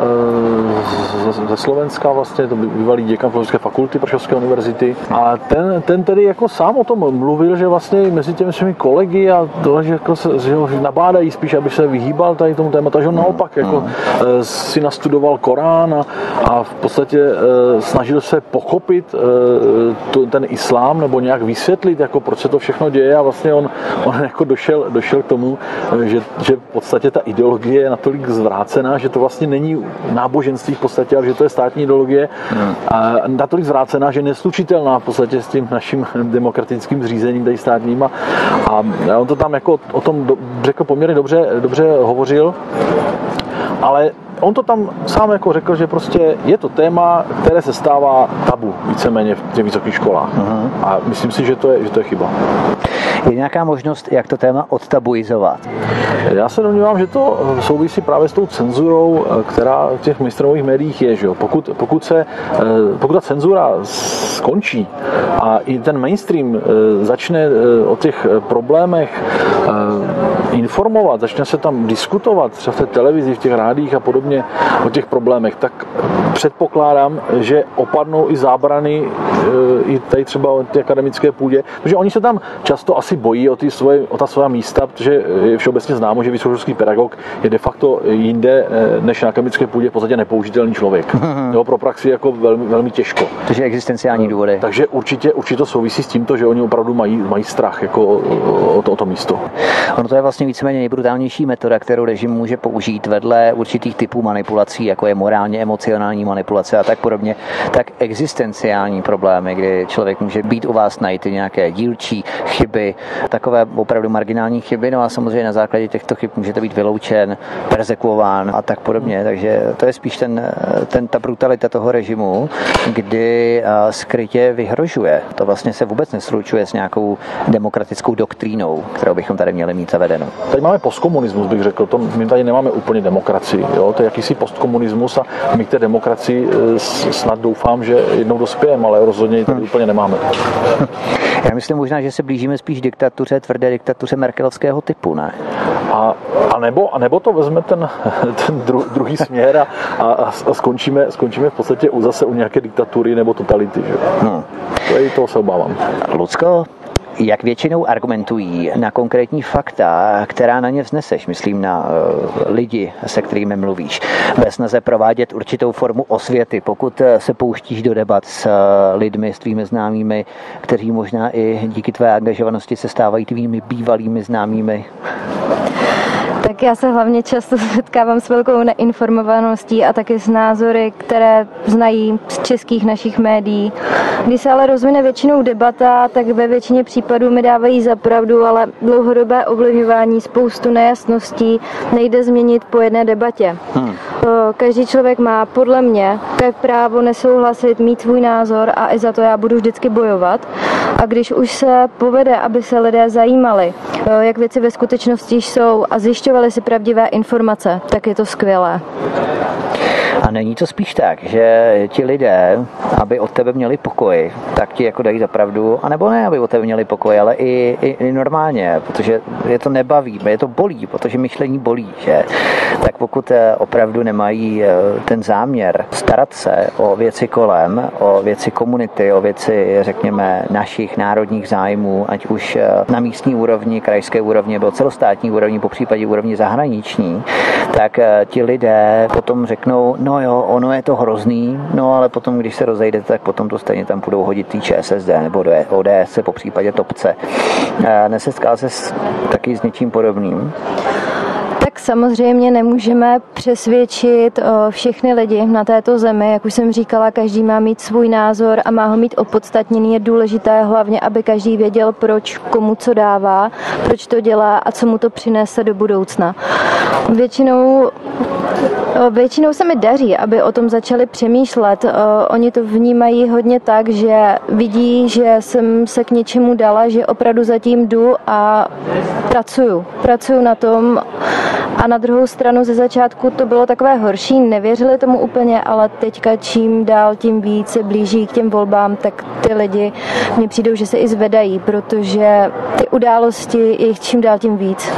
ze Slovenska, vlastně to bývalý děkan Filozofické fakulty Prešovské univerzity. A ten tedy jako sám o tom mluvil, že vlastně mezi těmi svými kolegy a tohle, že jako že ho nabádají spíš, aby se vyhýbal tady tomu tématu, že on naopak jako si nastudoval Korán a v podstatě snažil se pochopit ten islám nebo nějak vysvětlit, jako proč se to všechno děje a vlastně on jako došel k tomu, že v podstatě ta ideologie je natolik zvrácená, že to vlastně není náboženství v podstatě, ale že to je státní ideologie a natolik zvrácená, že neslučitelná v podstatě s tím naším demokratickým zřízením tady státním a on to tam jako o tom řekl poměrně dobře hovořil, ale on to tam sám jako řekl, že prostě je to téma, které se stává tabu víceméně v těch vysokých školách. A myslím si, že to je chyba. Je nějaká možnost, jak to téma odtabuizovat? Já se domnívám, že to souvisí právě s tou cenzurou, která v těch mainstreamových médiích je. Že jo? Pokud ta cenzura skončí a i ten mainstream začne o těch problémech informovat, začne se tam diskutovat třeba v té televizi, v těch rádiích a podobně o těch problémech, tak předpokládám, že opadnou i zábrany i tady třeba o té akademické půdě, protože oni se tam často asi bojí o ta svá místa, protože je všeobecně známo, že vysokoškolský pedagog je de facto jinde než na akademické půdě v podstatě nepoužitelný člověk. Jo, pro praxi jako velmi, velmi těžko. Takže existenciální důvody. Takže určitě to souvisí s tímto, že oni opravdu mají strach jako o to místo. Ono to je vlastně víceméně nejbrutálnější metoda, kterou režim může použít vedle určitých typů manipulací, jako je morálně emocionální manipulace a tak podobně, tak existenciální problémy, kdy člověk může být u vás najít nějaké dílčí chyby, takové opravdu marginální chyby, no a samozřejmě na základě těchto chyb můžete být vyloučen, perzekuován a tak podobně, takže to je spíš ta brutalita toho režimu, kdy skrytě vyhrožuje. To vlastně se vůbec neslučuje s nějakou demokratickou doktrínou, kterou bychom tady měli mít zavedenou. Tady máme postkomunismus, bych řekl, my tady nemáme úplně demokracii, jo? To je jakýsi postkomunismus a my k té demokracii snad doufám, že jednou dospějeme, ale rozhodně ji tady úplně nemáme. Já myslím možná, že se blížíme spíš tvrdé diktatuře merkelovského typu, ne? A nebo to vezme ten druhý směr a skončíme v podstatě zase u nějaké diktatury nebo totality. Že? Toho se obávám. Lucko, jak většinou argumentují na konkrétní fakta, která na ně vzneseš, myslím na lidi, se kterými mluvíš, ve snaze provádět určitou formu osvěty, pokud se pouštíš do debat s lidmi, s tvými známými, kteří možná i díky tvé angažovanosti se stávají tvými bývalými známými? Tak já se hlavně často setkávám s velkou neinformovaností a taky s názory, které znají z českých našich médií. Když se ale rozvine většinou debata, tak ve většině případů mi dávají za pravdu, ale dlouhodobé ovlivňování, spoustu nejasností nejde změnit po jedné debatě. Každý člověk má podle mě právo nesouhlasit, mít svůj názor a i za to já budu vždycky bojovat. A když už se povede, aby se lidé zajímali, jak věci ve skutečnosti jsou a zjišťovali si pravdivé informace, tak je to skvělé. A není to spíš tak, že ti lidé, aby od tebe měli pokoj, tak ti jako dají za pravdu, anebo ne, aby od tebe měli pokoj, ale i normálně, protože je to nebaví, je to bolí, protože myšlení bolí, že? Tak pokud opravdu nemají ten záměr starat se o věci kolem, o věci komunity, o věci, řekněme, našich národních zájmů, ať už na místní úrovni, krajské úrovni, nebo celostátní úrovni, popřípadě úrovni zahraniční, tak ti lidé potom řeknou, no jo, ono je to hrozný, no ale potom, když se rozejdete, tak potom to stejně tam budou hodit tý ČSSD nebo do ODS, po případě Topce. Nesetkal se taky s něčím podobným? Tak Samozřejmě nemůžeme přesvědčit všechny lidi na této zemi. Jak už jsem říkala, každý má mít svůj názor a má ho mít opodstatněný. Je důležité hlavně, aby každý věděl, proč komu co dává, proč to dělá a co mu to přinese do budoucna. Většinou se mi daří, aby o tom začali přemýšlet. Oni to vnímají hodně tak, že vidí, že jsem se k něčemu dala, že opravdu zatím jdu a pracuju na tom. A na druhou stranu ze začátku to bylo takové horší, nevěřili tomu úplně, ale teďka čím dál, tím víc se blíží k těm volbám, tak ty lidi mně přijdou, že se i zvedají, protože ty události je jich čím dál tím víc.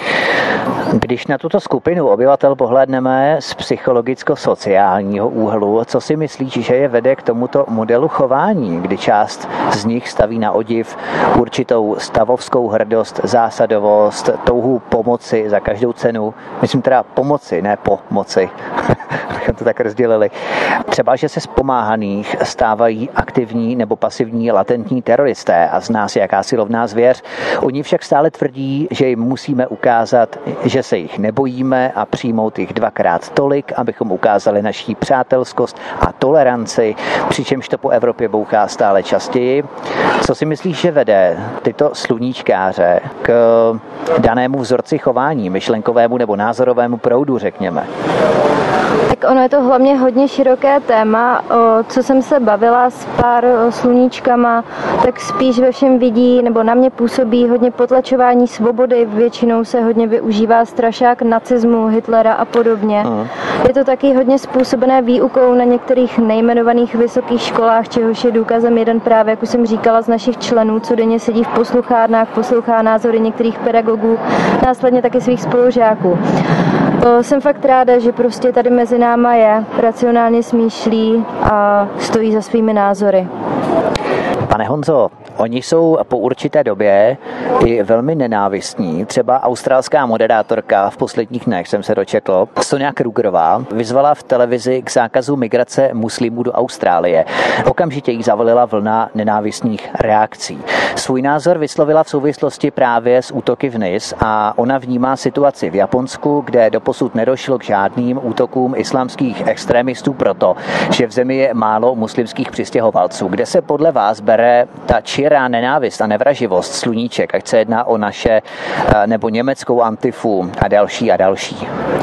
Když na tuto skupinu obyvatel pohlédneme z psychologicko-sociálního úhlu, co si myslíš, že je vede k tomuto modelu chování, kdy část z nich staví na odiv určitou stavovskou hrdost, zásadovost, touhu pomoci za každou cenu, myslím teda pomoci, ne pomoci, abychom to tak rozdělili. Třeba, že se z pomáhaných stávají aktivní nebo pasivní latentní teroristé a z nás je jakási lovná zvěř. Oni však stále tvrdí, že jim musíme ukázat, že se jich nebojíme a přijmout jich dvakrát tolik, abychom ukázali naší přátelskost a toleranci, přičemž to po Evropě bouchá stále častěji. Co si myslíš, že vede tyto sluníčkáře k danému vzorci chování, myšlenkovému nebo názorovému proudu, řekněme? Tak ono je to hlavně hodně široké téma. Co jsem se bavila s pár sluníčkama, tak spíš ve všem vidí, nebo na mě působí hodně potlačování svobody. Většinou se hodně využívá strašák nacismu, Hitlera a podobně. Je to taky hodně způsobené výukou na některých nejmenovaných vysokých školách, čehož je důkazem jeden právě, jak už jsem říkala, z našich členů, co denně sedí v posluchárnách, poslouchá názory některých pedagogů, následně taky svých spolužáků. Jsem fakt ráda, že prostě tady mezi náma je, racionálně smýšlí a stojí za svými názory. Pane Honzo, oni jsou po určité době i velmi nenávistní. Třeba australská moderátorka v posledních dnech, jsem se dočetl, Sonia Krugerová, vyzvala v televizi k zákazu migrace muslimů do Austrálie. Okamžitě jí zavalila vlna nenávistných reakcí. Svůj názor vyslovila v souvislosti právě s útoky v Nice a ona vnímá situaci v Japonsku, kde doposud nedošlo k žádným útokům islámských extremistů proto, že v zemi je málo muslimských přistěhovalců. Kde se podle vás bere ta čirá nenávist a nevraživost sluníček, ať se jedná o naše nebo německou Antifu a další a další?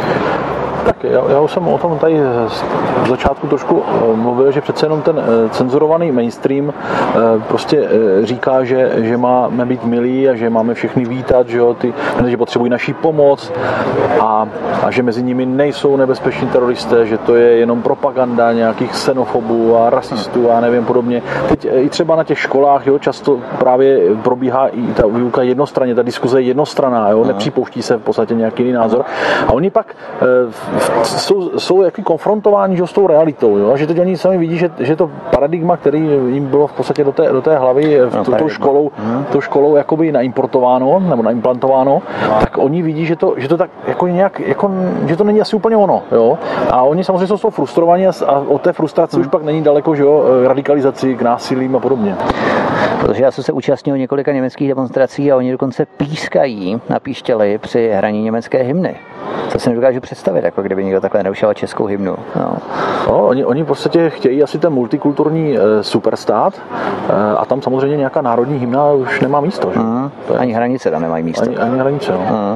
Tak já už jsem o tom tady v začátku trošku mluvil, že přece jenom ten cenzurovaný mainstream prostě říká, že máme být milí a že máme všechny vítat, že potřebují naší pomoc a že mezi nimi nejsou nebezpeční teroristé, že to je jenom propaganda nějakých xenofobů a rasistů a nevím podobně. Teď i třeba na těch školách často právě probíhá i ta výuka jednostranně, ta diskuze je jednostranná, nepřipouští se v podstatě nějaký jiný názor a oni pak jsou jaký konfrontováni s tou realitou, a že teď oni sami vidí, že to paradigma, který jim bylo v podstatě do té hlavy tou školou jakoby naimportováno nebo naimplantováno, tak oni vidí, že to tak jako nějak, že to není asi úplně ono, a oni samozřejmě jsou z toho frustrovaní a od té frustrace už pak není daleko, radikalizaci k násilím a podobně. Protože já jsem se účastnil několika německých demonstrací a oni dokonce pískají na píštěli při hraní německé hymny. To si nedokážu představit, jako kdyby někdo takhle nerušoval českou hymnu. Oni v podstatě chtějí asi ten multikulturní superstát a tam samozřejmě nějaká národní hymna už nemá místo. Že? Ani hranice tam nemají místo. Ani hranice,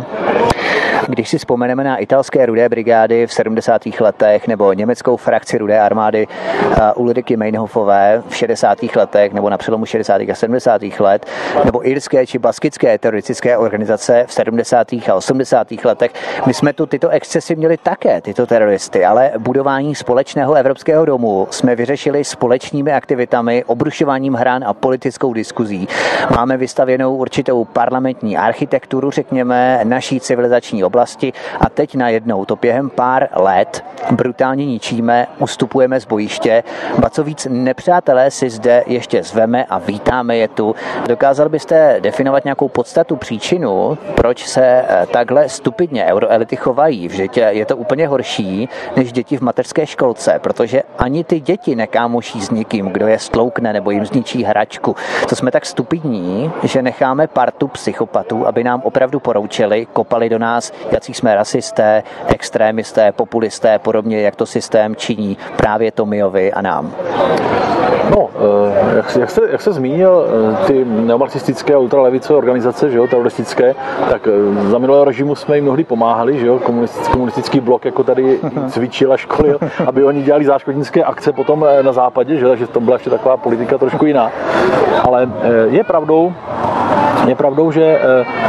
Když si vzpomeneme na italské Rudé brigády v 70. letech nebo německou frakci Rudé armády Ulriky Meinhofové v 60. letech nebo na přelomu 60. a 70. let, nebo irské či baskické teroristické organizace v 70. a 80. letech, my jsme tu tyto excesy měli také, tyto teroristy, ale budování společného evropského domu jsme vyřešili společnými aktivitami, obrušováním hran a politickou diskuzí. Máme vystavěnou určitou parlamentní architekturu, řekněme, naší civilizační oblasti a teď najednou to během pár let brutálně ničíme, ustupujeme z bojiště, ba co víc nepřátelé si zde ještě zveme a vítáme je tu. Dokázal byste definovat nějakou podstatu, příčinu, proč se takhle stupidně euroelity chovají? Vždyť je to úplně horší než děti v mateřské školce, protože ani ty děti nekámoší s nikým, kdo je stloukne nebo jim zničí hračku. To jsme tak stupidní, že necháme partu psychopatů, aby nám opravdu poroučeli, kopali do nás jací jsme rasisté, extrémisté, populisté, podobně jak to systém činí právě Tomiovi a nám. No, jak se zmínil, ty neomarxistické a ultralevicové organizace, že jo, teroristické, tak za minulého režimu jsme jim mnohdy pomáhali, že jo, komunistický blok jako tady cvičil a školil, aby oni dělali záškodnické akce potom na západě, že, takže to byla ještě taková politika trošku jiná. Ale je pravdou, že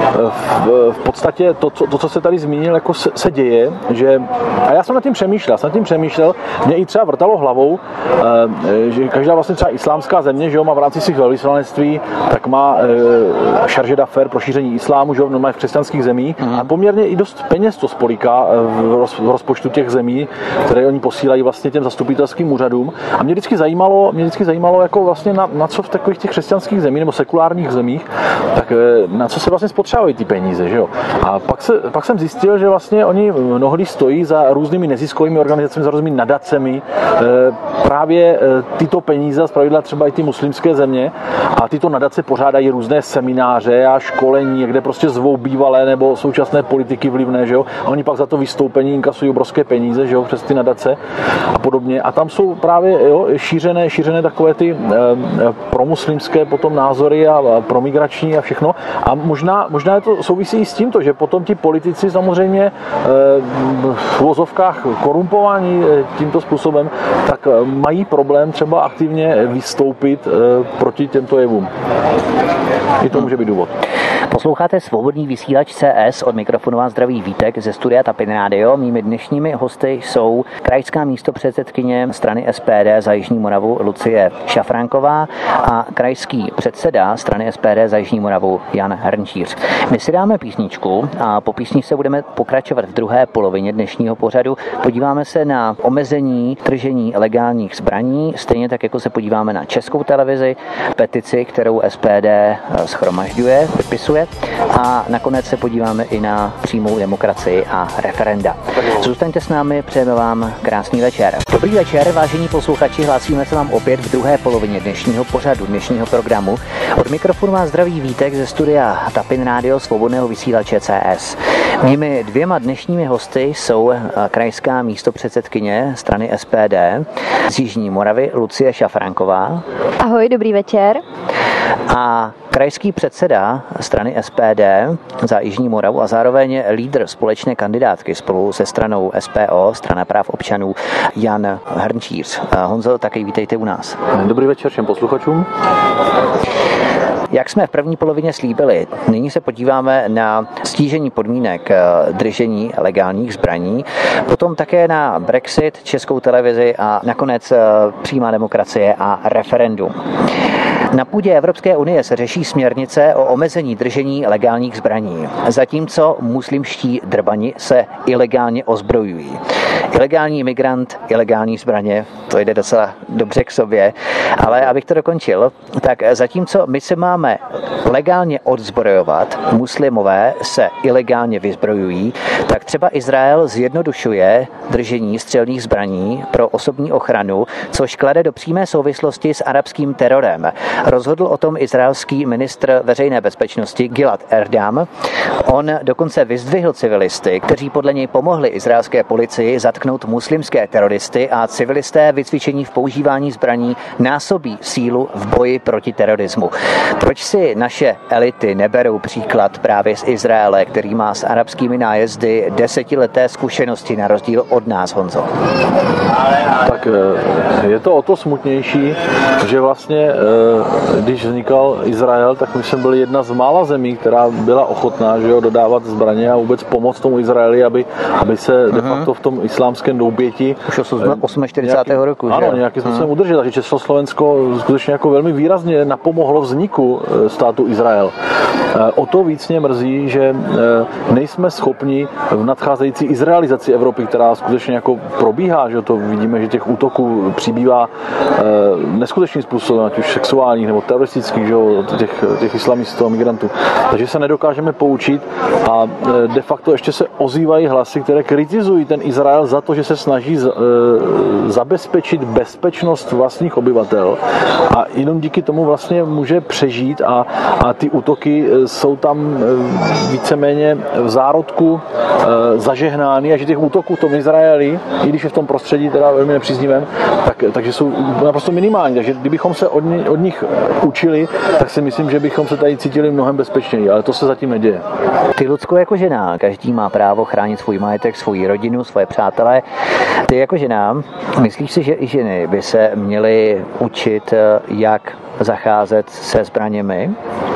v podstatě to, co se tady zmínil, jako se děje, že, a já jsem nad tím přemýšlel, mě i třeba vrtalo hlavou, že každá vlastně třeba islámská země, že jo, má v rámci svých velvyslanectví, tak má charge d'affaires pro šíření islámu, že jo, v křesťanských zemích a poměrně i dost peněz to spolíká v rozpočtu těch zemí, které oni posílají vlastně těm zastupitelským úřadům. A mě vždycky zajímalo jako vlastně na co v takových těch křesťanských zemích nebo sekulárních zemích, tak na co se vlastně spotřebují ty peníze, že jo. A pak jsem zjistil, že vlastně oni mnohdy stojí za různými neziskovými organizacemi, za různými nadacemi, právě tyto peníze, zpravidla třeba i ty muslimské země, a tyto nadace pořádají různé semináře a školení, kde prostě zvou bývalé nebo současné politiky vlivné, že jo. A oni pak za to vystoupení inkasují obrovské peníze, že jo, přes ty nadace a podobně. A tam jsou právě šířené takové ty promuslimské potom názory a promigrační a všechno. A možná je to souvisí i s tímto, že potom ti politici samozřejmě v uvozovkách korumpovaní tímto způsobem, tak mají problém třeba aktivně vystoupit proti těmto jevům. I to může být důvod. Posloucháte Svobodný vysílač CS, od mikrofonu vás zdraví Vítek ze studia Tapin Radio. Mými dnešními hosty jsou krajská místopředsedkyně strany SPD za Jižní Moravu Lucie Šafránková a krajský předseda strany SPD za Jižní Moravu Jan Hrnčíř. My si dáme písničku a po písničce budeme pokračovat v druhé polovině dnešního pořadu. Podíváme se na omezení držení legálních zbraní, stejně tak jako se podíváme na Českou televizi, petici, kterou SPD shromažďuje, vypisuje, a nakonec se podíváme i na přímou demokracii a referenda. Zůstaňte s námi, přejeme vám krásný večer. Dobrý večer, vážení posluchači, hlásíme se vám opět v druhé polovině dnešního pořadu, dnešního programu. Od mikrofonu vás zdraví Vítek ze studia Tapin Radio, svobodného vysílače CS. Mými dvěma dnešními hosty jsou krajská místopředsedkyně strany SPD z Jižní Moravy Lucie Šafránková. Ahoj, dobrý večer. A krajský předseda strany SPD za Jižní Moravu a zároveň lídr společné kandidátky spolu se stranou SPO, Strana práv občanů, Jan Hrnčíř. Honzo, taky vítejte u nás. Dobrý večer všem posluchačům. Jak jsme v první polovině slíbili, nyní se podíváme na stížení podmínek držení legálních zbraní, potom také na Brexit, Českou televizi a nakonec přímá demokracie a referendum. Na půdě Evropské unie se řeší směrnice o omezení držení legálních zbraní, zatímco muslimští drbani se ilegálně ozbrojují. Ilegální imigrant, ilegální zbraně, to jde docela dobře k sobě, ale abych to dokončil, tak zatímco my se máme legálně odzbrojovat, muslimové se ilegálně vyzbrojují, tak třeba Izrael zjednodušuje držení střelných zbraní pro osobní ochranu, což klade do přímé souvislosti s arabským terorem. Rozhodl o tom izraelský ministr veřejné bezpečnosti Gilad Erdam. On dokonce vyzdvihl civilisty, kteří podle něj pomohli izraelské policii zatknout muslimské teroristy, a civilisté vycvičení v používání zbraní násobí sílu v boji proti terorismu. Proč si naše elity neberou příklad právě z Izraele, který má s arabskými nájezdy desetileté zkušenosti na rozdíl od nás, Honzo? Tak je to o to smutnější, že vlastně, když vznikal Izrael, tak my jsme byli jedna z mála zemí, která byla ochotná, že jo, dodávat zbraně a vůbec pomoct tomu Izraeli, aby se de facto v tom islámském doupěti už 48. roku, že? Ano, nějakým způsobem udržet. Takže Československo skutečně jako velmi výrazně napomohlo vzniku státu Izrael. O to víc mě mrzí, že nejsme schopni v nadcházející izraelizaci Evropy, která skutečně jako probíhá, že to vidíme, že těch útoků přibývá neskutečným způsobem, ať už sexuálních nebo teroristických, že těch islamistů a migrantů. Takže se nedokážeme poučit a de facto ještě se ozývají hlasy, které kritizují ten Izrael za za to, že se snaží zabezpečit bezpečnost vlastních obyvatel a jenom díky tomu vlastně může přežít a ty útoky jsou tam víceméně v zárodku zažehnány a že těch útoků v tom Izraeli, i když je v tom prostředí teda velmi nepříznivém, takže jsou naprosto minimální. Takže kdybychom se od nich učili, tak si myslím, že bychom se tady cítili mnohem bezpečněji, ale to se zatím neděje. Ty, Lucko, jako žena, každý má právo chránit svůj majetek, svou rodinu, svoje přátelé. Ty jako žena, myslíš si, že i ženy by se měly učit, jak zacházet se zbraněmi?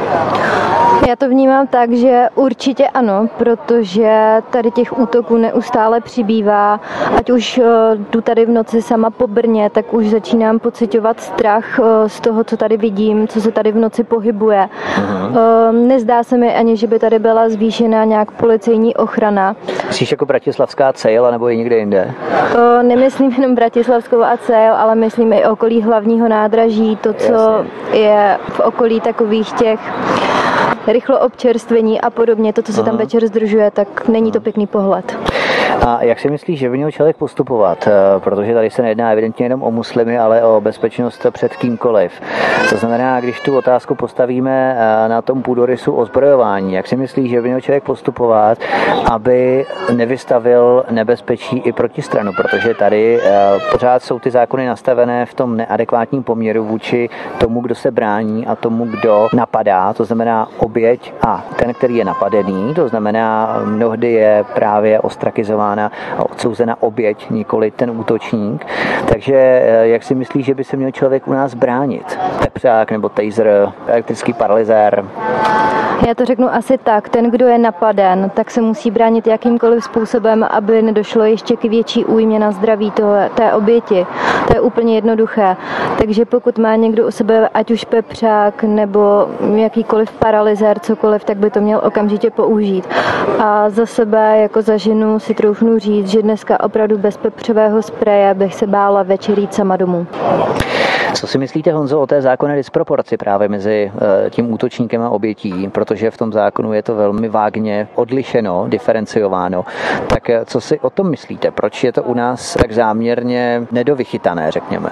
Já to vnímám tak, že určitě ano, protože tady těch útoků neustále přibývá. Ať už jdu tady v noci sama po Brně, tak už začínám pociťovat strach z toho, co tady vidím, co se tady v noci pohybuje. Nezdá se mi ani, že by tady byla zvýšená nějak policejní ochrana. Myslíš jako bratislavská Cejl, nebo i někde jinde? Nemyslím jenom bratislavskou a Cejl, ale myslím i okolí hlavního nádraží, to, co je v okolí takových těch rychlo občerstvení a podobně, to, co se tam večer združuje, tak není to pěkný pohled. A jak si myslíš, že by měl člověk postupovat? Protože tady se nejedná evidentně jenom o muslimy, ale o bezpečnost před kýmkoliv. To znamená, když tu otázku postavíme na tom půdorysu ozbrojování, jak si myslíš, že by měl člověk postupovat, aby nevystavil nebezpečí i protistranu? Protože tady pořád jsou ty zákony nastavené v tom neadekvátním poměru vůči tomu, kdo se brání a tomu, kdo napadá. To znamená oběť a ten, který je napadený. To znamená, mnohdy je právě ostrakizována a odsouzena oběť, nikoli ten útočník. Takže jak si myslíš, že by se měl člověk u nás bránit? Pepřák nebo taser, elektrický paralyzér? Já to řeknu asi tak. Ten, kdo je napaden, tak se musí bránit jakýmkoliv způsobem, aby nedošlo ještě k větší újmě na zdraví té oběti. To je úplně jednoduché. Takže pokud má někdo u sebe, ať už pepřák nebo jakýkoliv paralyzér, cokoliv, tak by to měl okamžitě použít. A za sebe, jako za ženu, si troufnu říct, že dneska opravdu bez pepřového spreje bych se bála večer jít sama domů. Co si myslíte, Honzo, o té zákonné disproporci právě mezi tím útočníkem a obětí, protože v tom zákonu je to velmi vágně odlišeno, diferenciováno. Tak co si o tom myslíte? Proč je to u nás tak záměrně nedovychytané, řekněme?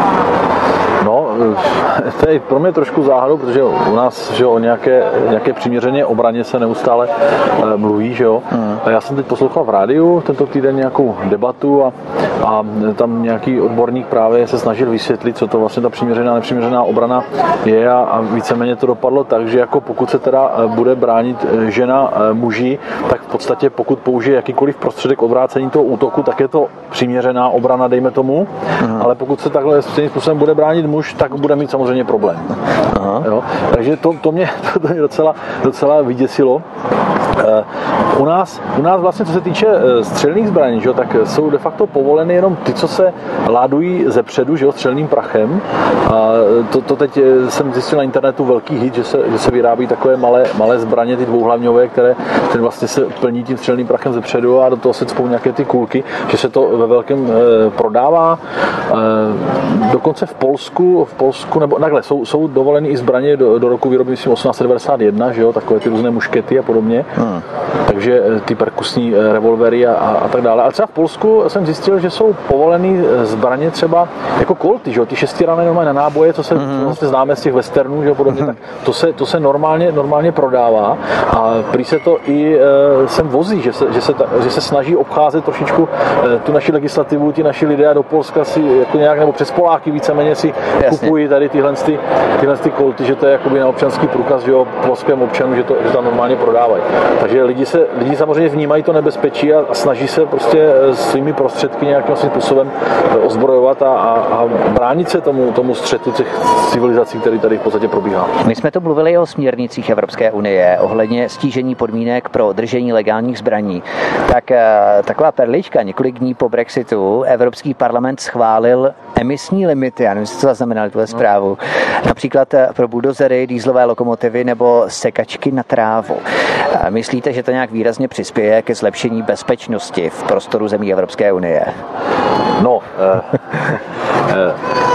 No, to je pro mě trošku záhadou, protože u nás, že o nějaké přiměřené obraně se neustále mluví, že jo. A já jsem teď poslouchal v rádiu tento týden nějakou debatu a tam nějaký odborník právě se snažil vysvětlit, co to vlastně ta přiměřená, nepřiměřená obrana je a víceméně to dopadlo tak, že jako pokud se teda bude bránit žena muži, tak v podstatě pokud použije jakýkoliv prostředek odvrácení toho útoku, tak je to přiměřená obrana, dejme tomu, ale pokud se takhle stejným způsobem bude bránit muž, tak bude mít samozřejmě problém. Jo? Takže to mě docela vyděsilo. U nás vlastně, co se týče střelných zbraní, že, tak jsou de facto povoleny jenom ty, co se ládují zepředu, že, střelným prachem. A to teď jsem zjistil na internetu velký hit, že se vyrábí takové malé zbraně, ty dvouhlavňové, které vlastně se plní tím střelným prachem zepředu a do toho se cpou nějaké ty kulky, že se to ve velkém prodává. Dokonce v Polsku nebo takhle, jsou dovoleny i zbraně do roku výroby, myslím, 1891, že jo, takové ty různé muškety a podobně. Takže ty perkusní revolvery a tak dále. Ale třeba v Polsku jsem zjistil, že jsou povoleny zbraně třeba jako kolty, že jo, ty šestirané normálně na náboje, co se vlastně známe z těch westernů, že jo, podobně, tak to se normálně prodává a prý se to i sem vozí, že se snaží obcházet trošičku tu naši legislativu, ti naši lidé a do Polska si jako nějak, nebo přes Poláky víceméně si kupují tady tyhle kolty, že to je jakoby na občanský průkaz, že jo, polském občanu, že tam normálně prodávají. Takže lidi samozřejmě vnímají to nebezpečí a snaží se prostě svými prostředky nějakým způsobem ozbrojovat a bránit se tomu střetu těch civilizací, který tady v podstatě probíhá. My jsme to mluvili o směrnicích Evropské unie ohledně stížení podmínek pro držení legálních zbraní. Tak taková perlička, několik dní po Brexitu Evropský parlament schválil emisní limity, já nevím, jestli to zaznamenali tuhle zprávu, například pro buldozery, dieselové lokomotivy nebo sekačky na trávu. Myslíte, že to nějak výrazně přispěje ke zlepšení bezpečnosti v prostoru zemí Evropské unie? No,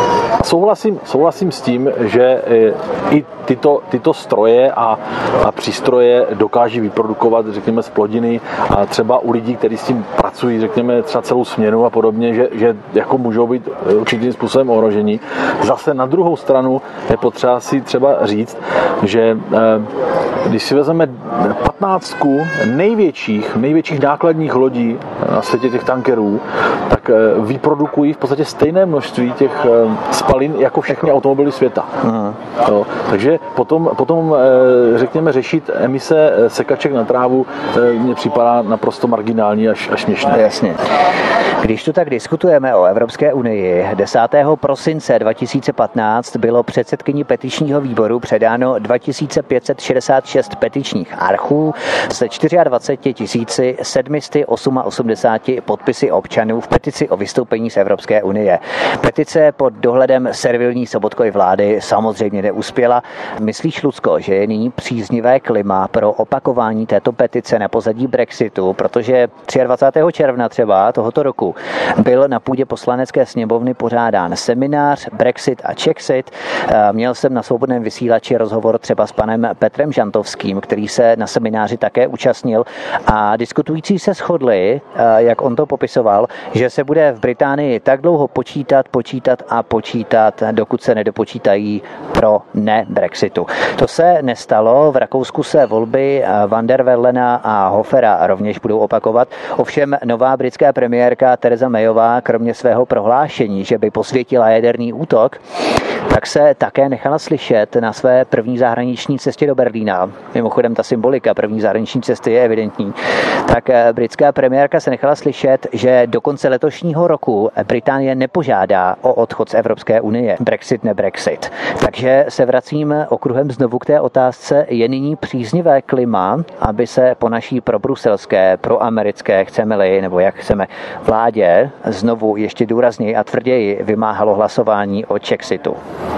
Souhlasím s tím, že i tyto stroje a přístroje dokáží vyprodukovat, řekněme, zplodiny a třeba u lidí, kteří s tím pracují, řekněme, třeba celou směnu a podobně, že jako můžou být určitým způsobem ohrožení. Zase na druhou stranu je potřeba si třeba říct, že když si vezmeme 15 největších nákladních lodí na světě těch tankerů, tak vyprodukují v podstatě stejné množství těch spalin jako všechny automobily světa. Jo, takže potom řekněme, řešit emise sekaček na trávu mně připadá naprosto marginální až směšné. Jasně. Když tu tak diskutujeme o Evropské unii, 10. prosince 2015 bylo předsedkyni petičního výboru předáno 2566 petičních archů se 24 788 podpisy občanů v petici o vystoupení z Evropské unie. Petice pod dohledem servilní Sobotkovy vlády samozřejmě neuspěla. Myslíš, Lucko, že je nyní příznivé klima pro opakování této petice na pozadí Brexitu, protože 23. června třeba tohoto roku byl na půdě Poslanecké sněmovny pořádán seminář Brexit a Czexit. Měl jsem na Svobodném vysílači rozhovor třeba s panem Petrem Žantovským, který se na semináři také účastnil a diskutující se shodli, jak on to popisoval, že se bude v Británii tak dlouho počítat, dokud se nedopočítají pro ne-Brexitu. To se nestalo, v Rakousku se volby Van der Wellena a Hofera rovněž budou opakovat, ovšem nová britská premiérka Theresa Mayová, kromě svého prohlášení, že by posvětila jaderný útok, tak se také nechala slyšet na své první zahraniční cestě do Berlína. Mimochodem ta symbolika první zahraniční cesty je evidentní. Tak britská premiérka se nechala slyšet, že do konce letošního roku Británie nepožádá o odchod z Evropské unie. Brexit, ne Brexit. Takže se vracím okruhem znovu k té otázce, je nyní příznivé klima, aby se po naší probruselské, proamerické, chceme-li, nebo jak chceme, vládě znovu ještě důrazněji a tvrději vymáhalo hlasování o Czexitu.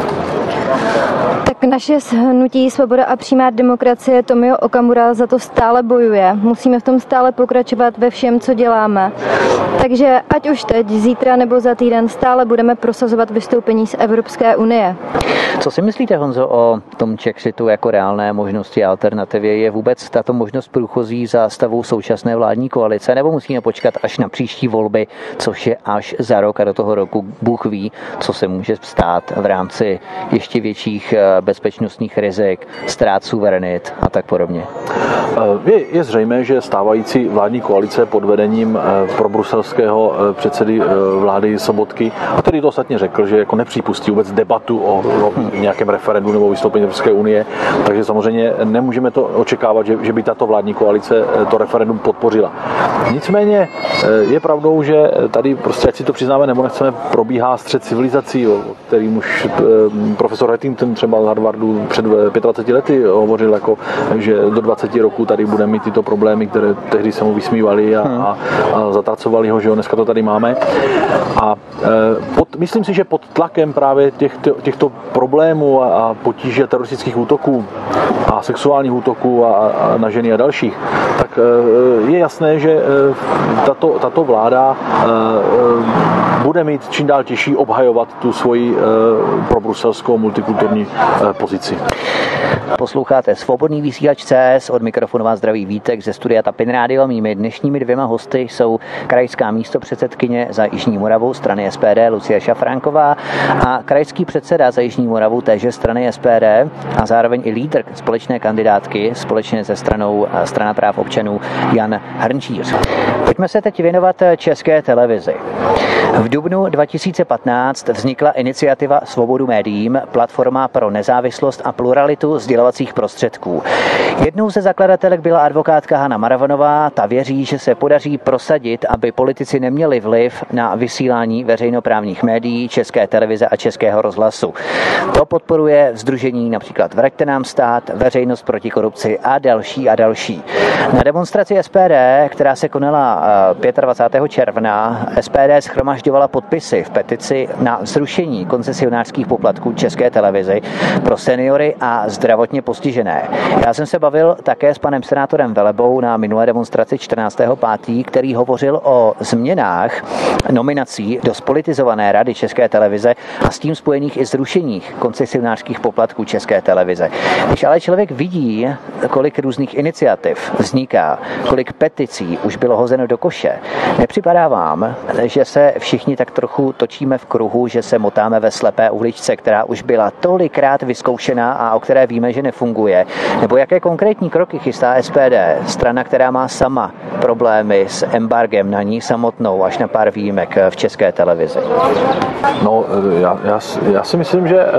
Tak naše hnutí Svoboda a přímá demokracie Tomio Okamura za to stále bojuje. Musíme v tom stále pokračovat ve všem, co děláme. Takže ať už teď, zítra nebo za týden stále budeme prosazovat vystoupení z Evropské unie. Co si myslíte, Honzo, o tom Czexitu jako reálné možnosti a alternativě? Je vůbec tato možnost průchozí za stavu současné vládní koalice, nebo musíme počkat až na příští volby, což je až za rok a do toho roku Bůh ví, co se může stát v rámci ještě větších bezpečnostních rizik, ztrát suverenit a tak podobně? Je zřejmé, že stávající vládní koalice pod vedením probruselského předsedy vlády Sobotky, který to ostatně řekl, že jako nepřipustí vůbec debatu o nějakém referendu nebo vystoupení Evropské unie, takže samozřejmě nemůžeme to očekávat, že by tato vládní koalice to referendum podpořila. Nicméně je pravdou, že tady prostě, ať si to přiznáme nebo nechceme, probíhá střet civilizací, o kterým už profesor Huntington třeba z Harvardu před 25 lety hovořil, jako, že do 20 roků tady budeme mít tyto problémy, které tehdy se mu vysmívali a zatracovali ho, že jo, dneska to tady máme. A myslím si, že pod tlakem právě těchto problémů a potíže teroristických útoků a sexuálních útoků a na ženy a dalších, tak je jasné, že tato vláda bude mít čím dál těžší obhajovat tu svoji probruselskou multikulturní pozici. Posloucháte Svobodný vysílač CS, od mikrofonu vás zdraví Vítek ze studia Tapin Radio. Mými dnešními dvěma hosty jsou krajská místopředsedkyně za Jižní Moravu strany SPD Lucie Šafránková a krajský předseda za Jižní Moravu téže strany SPD a zároveň i lídr společné kandidátky společně se stranou Strana práv občanů Jan Hrnčíř. Pojďme se teď věnovat České televizi. V dubnu 2015 vznikla iniciativa Svobodu médiím, platforma pro nezávislost a pluralitu sdělovacích prostředků. Jednou ze zakladatelek byla advokátka Hana Maravanová, ta věří, že se podaří prosadit, aby politici neměli vliv na vysílání veřejnoprávních médií, České televize a Českého rozhlasu. To podporuje sdružení například Vraťte nám stát, Veřejnost proti korupci a další a další. Na demonstraci SPD, která se konala 25. června, SPD shromažďovala podpisy v petici na zrušení koncesionářských poplatků České televizi. pro seniory a zdravotně postižené. Já jsem se bavil také s panem senátorem Velebou na minulé demonstraci 14.5., který hovořil o změnách nominací do spolitizované rady České televize a s tím spojených i zrušeních koncesionářských poplatků České televize. Když ale člověk vidí, kolik různých iniciativ vzniká, kolik peticí už bylo hozeno do koše, nepřipadá vám, že se všichni tak trochu točíme v kruhu, že se motáme ve slepé uličce, která už byla tolikrát vyzkoušená a o které víme, že nefunguje? Nebo jaké konkrétní kroky chystá SPD, strana, která má sama problémy s embargem na ní samotnou až na pár výjimek v České televizi? No, já si myslím, že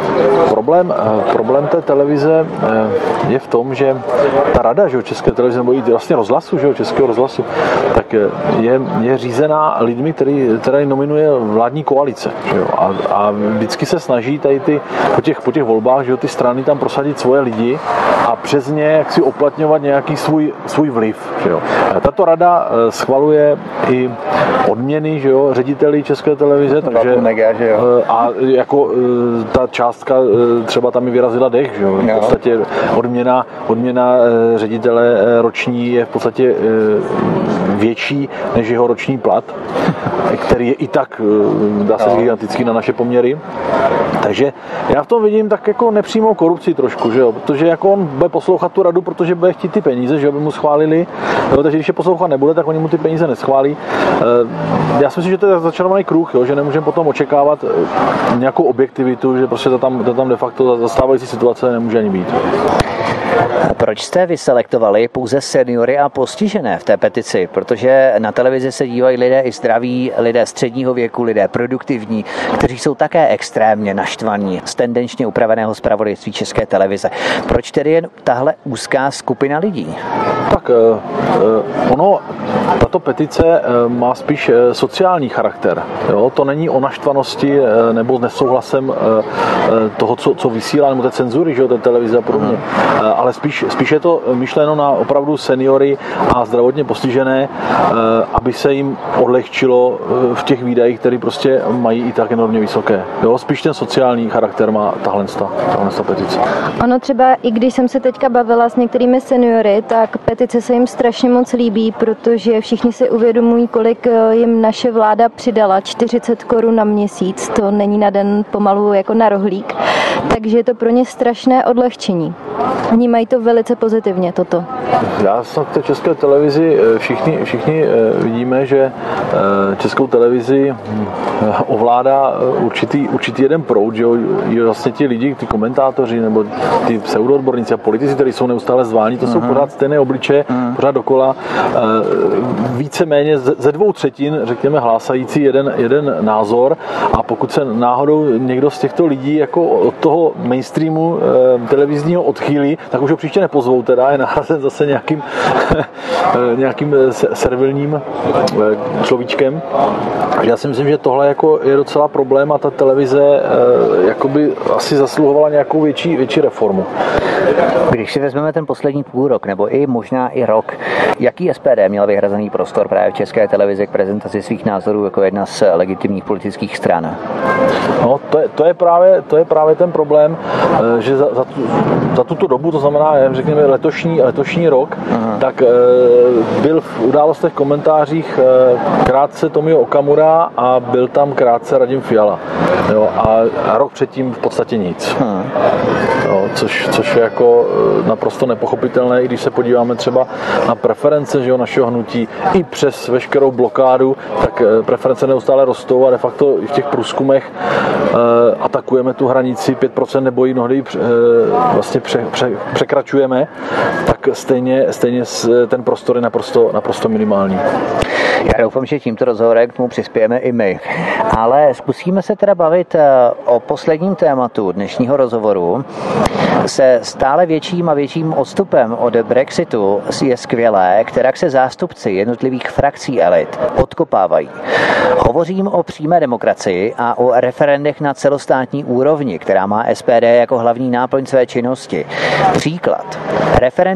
problém té televize je v tom, že ta rada, že České televize, nebo i vlastně rozhlasu, že Českého rozhlasu, tak je řízená lidmi, který nominuje vládní koalice. Že jo? A vždycky se snaží tady po těch volbách, že ty strany tam prosadit svoje lidi a přes ně jak si uplatňovat nějaký svůj vliv. Že jo? Tato rada schvaluje i odměny, že jo, řediteli České televize, takže a jako ta částka třeba tam i vyrazila dech, že jo. V podstatě odměna ředitele roční je v podstatě větší než jeho roční plat, který je i tak, dá se říct, gigantický na naše poměry. Takže já v tom vidím tak jako nepřímou korupci trošku, že jo, protože jako on bude poslouchat tu radu, protože bude chtít ty peníze, že jo, by mu schválili, jo, takže když je poslouchat nebude, tak oni mu ty peníze neschválí. Já si myslím, že to je začarovaný kruh, jo, že nemůžeme potom očekávat nějakou objektivitu, že prostě to tam de facto zastávající situace nemůže ani být. Proč jste vyselektovali pouze seniory a postižené v té petici? Protože na televizi se dívají lidé i zdraví, lidé středního věku, lidé produktivní, kteří jsou také extrémně naštvaní z tendenčně upraveného zpravodajství České televize. Proč tedy jen tahle úzká skupina lidí? Tak tato petice má spíš sociální charakter. Jo? To není o naštvanosti nebo nesouhlasem toho, co vysílá, nebo té cenzury, že jo, té televize a podobně. Ale spíš je to myšleno na opravdu seniory a zdravotně postižené, aby se jim odlehčilo v těch výdajích, které prostě mají i tak enormně vysoké. Jo? Spíš ten sociální charakter má tahle petice. Ono třeba, i když jsem se teďka bavila s některými seniory, tak petice se jim strašně moc líbí, protože všichni si uvědomují, kolik jim naše vláda přidala, 40 korun na měsíc, to není na den pomalu jako na rohlík, takže je to pro ně strašné odlehčení. Vnímají to velice pozitivně, toto. Já snad v té České televizi všichni vidíme, že Českou televizi ovládá určitý jeden proud, že vlastně ti lidi, ty komentátoři nebo ty pseudoodborníci a politici, kteří jsou neustále zváni, to jsou pořád stejné obličeje, pořád dokola, víceméně ze 2/3, řekněme, hlásající jeden názor, a pokud se náhodou někdo z těchto lidí jako od toho mainstreamu televizního odchýlí, tak už ho příště nepozvou, teda je nahrazen zase nějakým servilním človíčkem. Já si myslím, že tohle jako je docela problém a ta televize jakoby asi zasluhovala nějakou větší reformu. Když si vezmeme ten poslední půlrok, nebo i možná i rok, jaký SPD měl vyhrazený prostor právě v České televizi k prezentaci svých názorů jako jedna z legitimních politických stran? No, to je právě ten problém, že za tuto dobu, to znamená, řekněme, letošní rok, tak byl v Událostech komentářích krátce Tomio Okamura a byl tam krátce Radim Fiala. Jo, a rok předtím v podstatě nic. Jo, což je jako naprosto nepochopitelné, i když se podíváme třeba na preference, že jo, našeho hnutí, i přes veškerou blokádu, tak preference neustále rostou a de facto i v těch průzkumech atakujeme tu hranici 5% nebo ji mnohdy vlastně překračujeme, tak stejně ten prostor je naprosto minimální. Já doufám, že tímto rozhovorem k tomu přispějeme i my. Ale zkusíme se teda bavit o posledním tématu dnešního rozhovoru. Se stále větším a větším odstupem od Brexitu je skvělé, kterak se zástupci jednotlivých frakcí elit odkopávají. Hovořím o přímé demokracii a o referendech na celostátní úrovni, která má SPD jako hlavní náplň své činnosti. Příklad. Referendum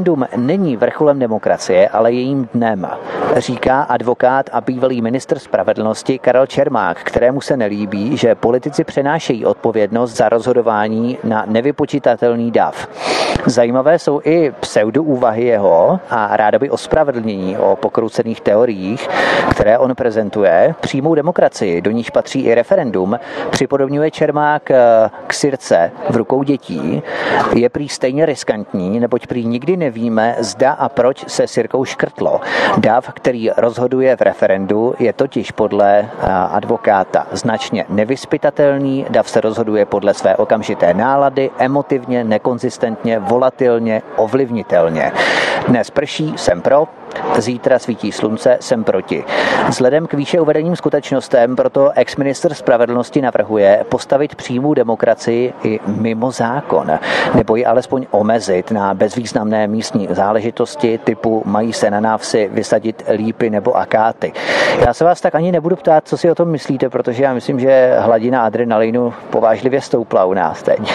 není vrcholem demokracie, ale jejím dnem, říká advokát a bývalý ministr spravedlnosti Karel Čermák, kterému se nelíbí, že politici přenášejí odpovědnost za rozhodování na nevypočitatelný dav. Zajímavé jsou i pseudoúvahy jeho a rádoby ospravedlnění o pokroucených teoriích, které on prezentuje. Přímou demokracii, do níž patří i referendum, připodobňuje Čermák k sirce v rukou dětí. Je prý stejně riskantní, neboť prý nikdy nevíme, zda a proč se sirkou škrtlo. Dav, který rozhoduje v referendu, je totiž podle advokáta značně nevyzpytatelný. Dav se rozhoduje podle své okamžité nálady, emotivně, nekonzistentně, volatilně, ovlivnitelně. Dnes prší, jsem pro, zítra svítí slunce, jsem proti. Vzhledem k výše uvedeným skutečnostem proto ex-ministr spravedlnosti navrhuje postavit přímou demokracii i mimo zákon, nebo ji alespoň omezit na bezvýznamné místní záležitosti typu mají se na návsi vysadit lípy nebo akáty. Já se vás tak ani nebudu ptát, co si o tom myslíte, protože já myslím, že hladina adrenalinu povážlivě stoupla u nás teď.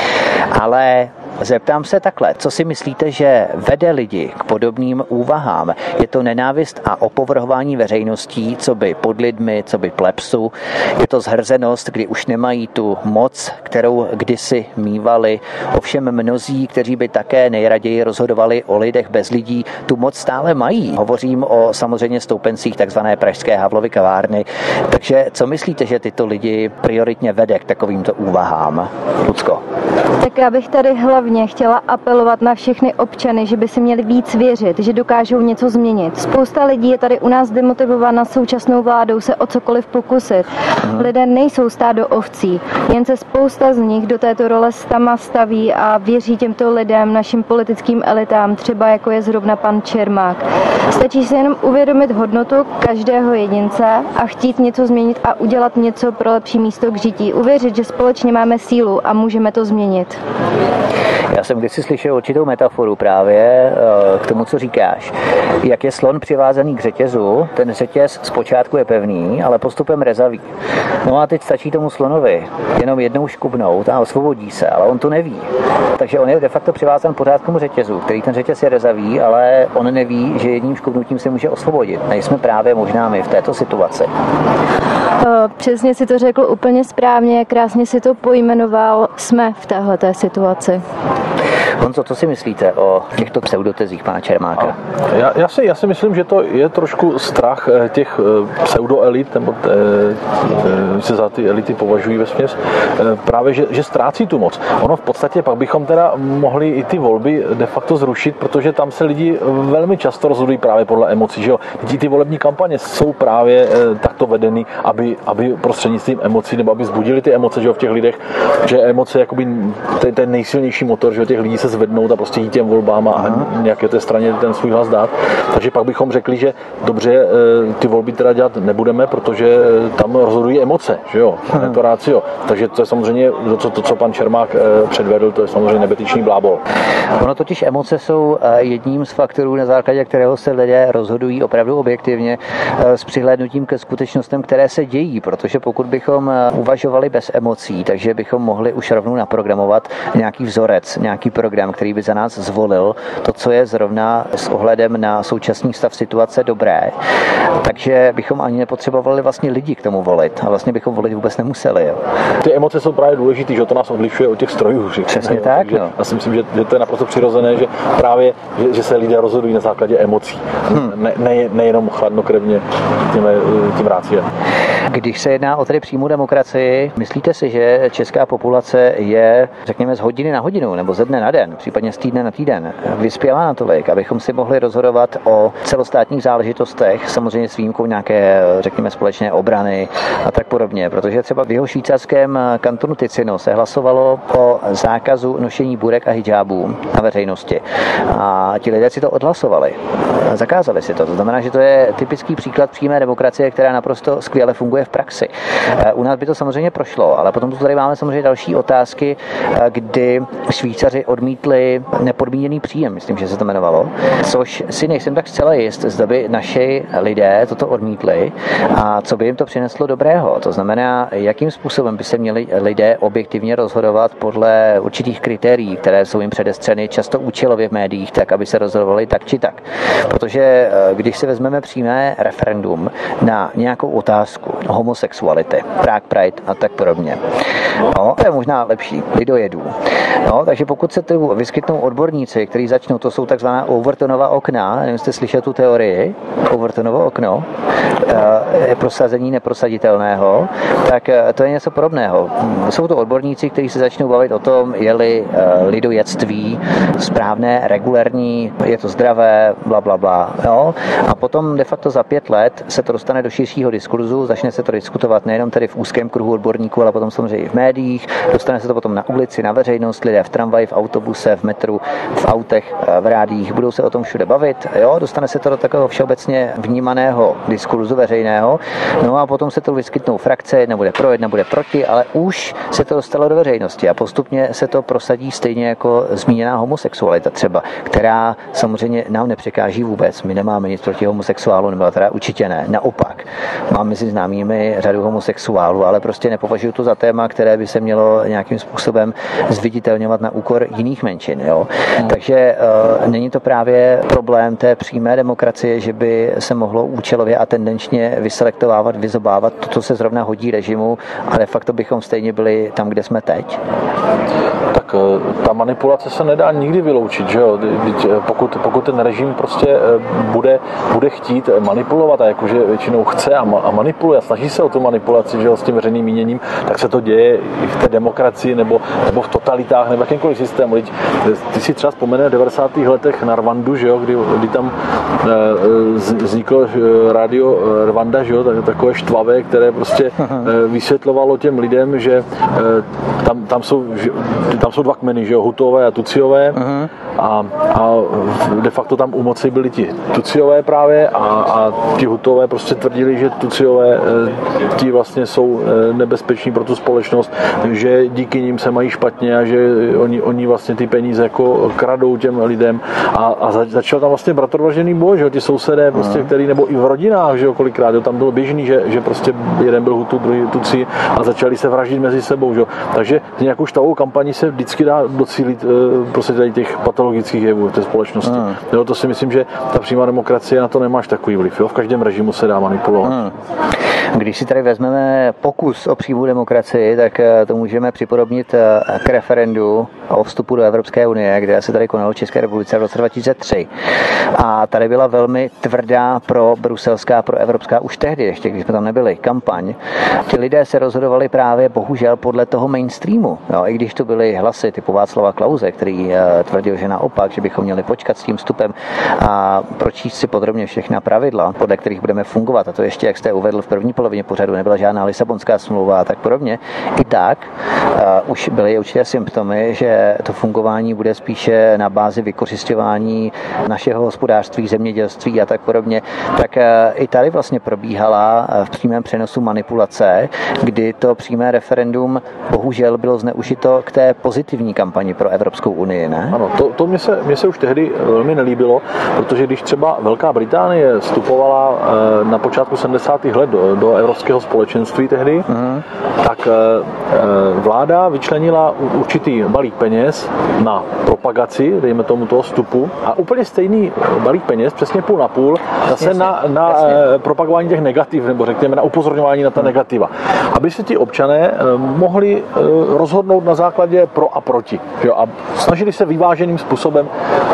Ale zeptám se takhle, co si myslíte, že vede lidi k podobným úvahám? Je to nenávist a opovrhování veřejností, co by pod lidmi, co by plebsu? Je to zhrzenost, kdy už nemají tu moc, kterou kdysi mívali? Ovšem mnozí, kteří by také nejraději rozhodovali o lidech bez lidí, tu moc stále mají. Hovořím o samozřejmě stoupencích takzvané pražské Havlovy kavárny. Takže co myslíte, že tyto lidi prioritně vede k takovýmto úvahám? Lucko. Tak já bych tady hlavně chtěla apelovat na všechny občany, že by si měli víc věřit, že dokážou něco změnit. Spousta lidí je tady u nás demotivována současnou vládou se o cokoliv pokusit. Lidé nejsou stádo ovcí, jen se spousta z nich do této role sama staví a věří těmto lidem, našim politickým elitám, třeba jako je zrovna pan Čermák. Stačí si jenom uvědomit hodnotu každého jedince a chtít něco změnit a udělat něco pro lepší místo k žití. Uvěřit, že společně máme sílu a můžeme to změnit. Já jsem kdysi slyšel určitou metaforu právě k tomu, co říkáš. Jak je slon přivázaný k řetězu, ten řetěz zpočátku je pevný, ale postupem rezavý. No a teď stačí tomu slonovi jenom jednou škubnout a osvobodí se, ale on to neví. Takže on je de facto přivázan pořád k tomu řetězu, který ten řetěz je rezavý, ale on neví, že jedním škubnutím se může osvobodit. Nejsme právě možná my v této situaci. Přesně si to řekl úplně správně, krásně si to pojmenoval. Jsme v téhleté situaci. Honzo, co si myslíte o těchto pseudotezích pana Čermáka? Já si myslím, že to je trošku strach těch pseudoelit, nebo se za ty elity považují vesměs, právě, že ztrácí tu moc. Ono v podstatě pak bychom teda mohli i ty volby de facto zrušit, protože tam se lidi velmi často rozhodují právě podle emocí, že jo. Ty volební kampaně jsou právě takto vedeny, aby prostřednictvím emocí, nebo aby vzbudili ty emoce, že jo, v těch lidech, že emoce jakoby ten nejsilnější motor, že těch lidí se zvednout a prostě jít těm volbám a nějaké té straně ten svůj hlas dát. Takže pak bychom řekli, že dobře, ty volby teda dělat nebudeme, protože tam rozhodují emoce, že jo, ne to rácio. Takže to je samozřejmě to, co pan Čermák předvedl, to je samozřejmě nebetyčný blábol. Ono totiž emoce jsou jedním z faktorů, na základě kterého se lidé rozhodují opravdu objektivně s přihlédnutím ke skutečnostem, které se dějí, protože pokud bychom uvažovali bez emocí, takže bychom mohli už rovnou naprogramovat nějaký vzorec, nějaký program, který by za nás zvolil to, co je zrovna s ohledem na současný stav situace dobré. Takže bychom ani nepotřebovali vlastně lidi k tomu volit a vlastně bychom volit vůbec nemuseli. Jo. Ty emoce jsou právě důležitý, že to nás odlišuje od těch strojů. Přesně tak. No. Já si myslím, že to je naprosto přirozené, že právě, že se lidé rozhodují na základě emocí. Nejenom chladnokrevně tím ráciem. Když se jedná o tedy přímou demokracii, myslíte si, že česká populace je, řekněme, z hodiny na hodinu nebo ze dne na den, případně z týdne na týden, vyspělá natolik, abychom si mohli rozhodovat o celostátních záležitostech, samozřejmě s výjimkou nějaké, řekněme, společné obrany a tak podobně, protože třeba v jeho švýcarském kantonu Ticino se hlasovalo o zákazu nošení burek a hidžábů na veřejnosti. A ti lidé si to odhlasovali. Zakázali si to. To znamená, že to je typický příklad přímé demokracie, která naprosto skvěle funguje v praxi. U nás by to samozřejmě prošlo, ale potom tu tady máme samozřejmě další otázky, kdy Švýcaři odmítli nepodmíněný příjem, myslím, že se to jmenovalo, což si nejsem tak zcela jist, zda by naši lidé toto odmítli a co by jim to přineslo dobrého. To znamená, jakým způsobem by se měli lidé objektivně rozhodovat podle určitých kritérií, které jsou jim předestřeny často účelově v médiích, tak aby se rozhodovali tak či tak. Protože když si vezmeme přímé referendum na nějakou otázku homosexuality, Prague Pride a tak podobně, no, to je možná lepší, lidojedů. No, takže pokud se tu vyskytnou odborníci, kteří začnou, to jsou takzvaná Overtonova okna, nevím, jste slyšeli tu teorii, Overtonovo okno, prosazení neprosaditelného, tak to je něco podobného. Jsou to odborníci, kteří se začnou bavit o tom, je-li lidojectví správné, regulérní, je to zdravé, bla, bla, bla. Jo? A potom de facto za 5 let se to dostane do širšího diskurzu, začne se to diskutovat nejenom tedy v úzkém kruhu odborníků, ale potom samozřejmě i v médiích, dostane se to potom na ulici, na veřejnost, lidé v tramvaji, v autobuse, v metru, v autech, v rádiích, budou se o tom všude bavit, jo? Dostane se to do takového všeobecně vnímaného diskurzu veřejného, no a potom se to vyskytnou frakce, jedna bude pro, jedna bude proti, ale už se to dostalo do veřejnosti a postupně se to prosadí stejně jako zmíněná homosexualita třeba, která samozřejmě nám nepřekáží vůbec. My nemáme nic proti homosexuálům, nebo teda určitě ne. Naopak, mám mezi známými řadu homosexuálů, ale prostě nepovažuji to za téma, které by se mělo nějakým způsobem zviditelňovat na úkor jiných menšin. Jo? Takže není to právě problém té přímé demokracie, že by se mohlo účelově a tendenčně vyselektovávat, vyzobávat to, co se zrovna hodí režimu, ale de facto bychom stejně byli tam, kde jsme teď. Tak ta manipulace se nedá nikdy vyloučit, že jo? Pokud ten režim prostě bude chtít manipulovat, a jakože většinou chce a manipuluje, a snaží se o tu manipulaci, že jo, s tím veřejným míněním, tak se to děje i v té demokracii nebo v totalitách nebo jakýmkoliv systému. Ty si třeba vzpomene v 90. letech na Rwandu, že jo, kdy tam vzniklo rádio Rwanda, že jo, takové štvavé, které prostě vysvětlovalo těm lidem, že tam jsou dva kmeny, že jo, Hutové a Tutsiové, a de facto tam u moci byli ti Tutsiové právě a ti Hutové prostě tvrdili, že Tutsiové ti vlastně jsou nebezpeční pro tu společnost, že díky nim se mají špatně a že oni vlastně ty peníze jako kradou těm lidem a začal tam vlastně bratrovražděný boj, že jo, ti sousedé prostě, který, nebo i v rodinách, že jo, kolikrát, jo, tam bylo běžný, že prostě jeden byl Hutu, druhý Tutsi a začali se vraždit mezi sebou, že jo. Takže nějakou štavou kampaní se vždycky dá docílit prostě tady těch patologických jevů v té společnosti. Jo, to si myslím, že ta přímá demokracie na to nemáš takový vliv, jo. V každém režimu se dá manipulovat. Když si tady vezmeme pokus o přímou demokracii, tak to můžeme připodobnit k referendu o vstupu do Evropské unie, kde se tady konalo v České republice v roce 2003. A tady byla velmi tvrdá pro bruselská, pro evropská, už tehdy, ještě když jsme tam nebyli, kampaň. Ti lidé se rozhodovali právě bohužel podle toho mainstreamu. Jo, i když to byly hlasy typu Václava Klause, který tvrdil, že naopak, že bychom měli počkat s tím vstupem a pročíst si podrobně všechna pravidla, podle kterých budeme fungovat. A to ještě, jak jste uvedl v první polovině pořadu, nebyla žádná Lisabonská smlouva a tak podobně. I tak už byly určitě symptomy, že to fungování bude spíše na bázi vykořisťování našeho hospodářství, zemědělství a tak podobně. Tak i tady vlastně probíhala v přímém přenosu manipulace, kdy to přímé referendum bohužel bylo zneužito k té pozitivní kampani pro Evropskou unii, ne? Ano, to mě se už tehdy velmi nelíbilo, protože když třeba Velká Británie vstupovala na počátku 70. let do Evropského společenství tehdy, tak vláda vyčlenila určitý balík peněz na propagaci, dejme tomu toho vstupu, a úplně stejný balík peněz, přesně půl na půl, zase na propagování těch negativ, nebo řekněme na upozorňování na ta negativa. Aby se ti občané mohli rozhodnout na základě pro a proti. Jo? A snažili se vyváženým způsobem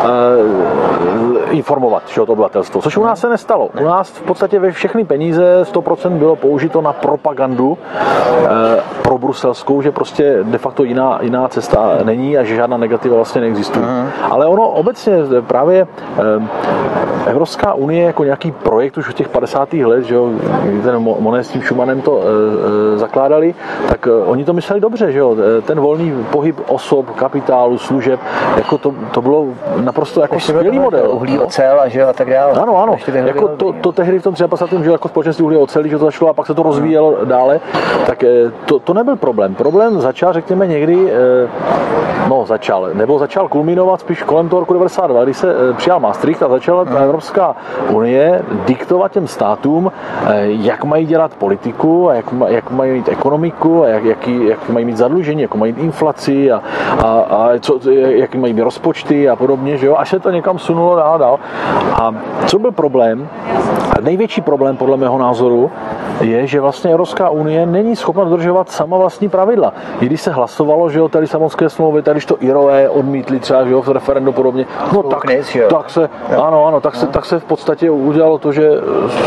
informovat, že, to obyvatelstvo. Což u nás se nestalo. U nás v podstatě ve všechny peníze 100% bylo použito na propagandu pro bruselskou, že prostě de facto jiná cesta není a že žádná negativa vlastně neexistuje. Ale ono obecně právě Evropská unie jako nějaký projekt už od těch 50. let, že jo, ten Monnet s tím Schumannem to zakládali, tak oni to mysleli dobře, že jo, ten volný pohyb osob, kapitálu, služeb. Jako to bylo naprosto jako skvělý model. Uhlí, ocel a tak dále. Ano. Jako to tehdy v tom 53. že jako společenství uhlí a oceli, že to začalo a pak se to rozvíjelo dále, tak to nebyl problém. Problém začal, řekněme, někdy, začal kulminovat spíš kolem toho roku 92, kdy se přijal Maastricht a začala Evropská unie diktovat těm státům, jak mají dělat politiku a jak mají mít ekonomiku a jak mají mít zadlužení, jak mají mít inflaci a jak mají mít rozpočty a podobně, že jo, až se to někam sunulo dál. A co byl problém? A největší problém podle mého názoru je, že vlastně Evropská unie není schopna dodržovat sama vlastní pravidla. I když se hlasovalo, že o té Lisabonské smlouvy, tady to Irové odmítli třeba, že jo, v referendu podobně, tak se v podstatě udělalo to, že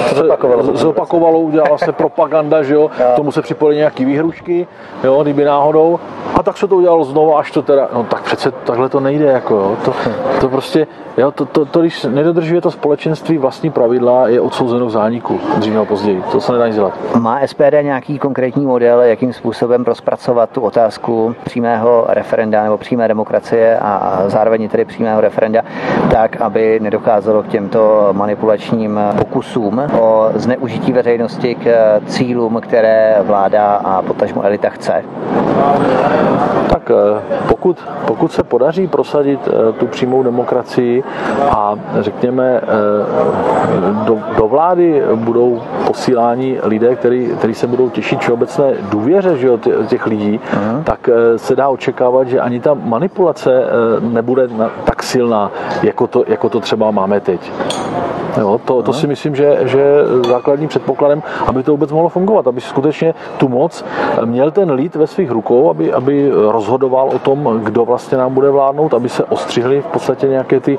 udělala se propaganda, že jo, tomu se připojily nějaký výhrušky, jo, kdyby náhodou, a tak se to udělalo znovu, až to teda, no tak přece takhle to nejde, jako jo, to prostě, jo, to když nedodržuje to společenství vlastní pravidla, je odsouzeno k zániku, dřív nebo později, to se nedá nic dělat. Má SPD nějaký konkrétní model, jakým způsobem rozpracovat tu otázku přímého referenda nebo přímé demokracie a zároveň tedy přímého referenda, tak, aby nedocházelo k těmto manipulačním pokusům o zneužití veřejnosti k cílům, které vláda a potažmo elita chce? Tak pokud se podaří prosadit tu přímou demokracii a řekněme do vlády budou posíláni lidé, kteří se budou těšit všeobecné důvěře, že jo, těch lidí, tak se dá očekávat, že ani ta manipulace nebude tak silná, jako to třeba máme teď. Jo, to si myslím, že základním předpokladem, aby to vůbec mohlo fungovat, aby skutečně tu moc měl ten lid ve svých rukou, aby rozhodoval o tom, kdo vlastně nám bude vládnout, aby se ostřihly v podstatě nějaké ty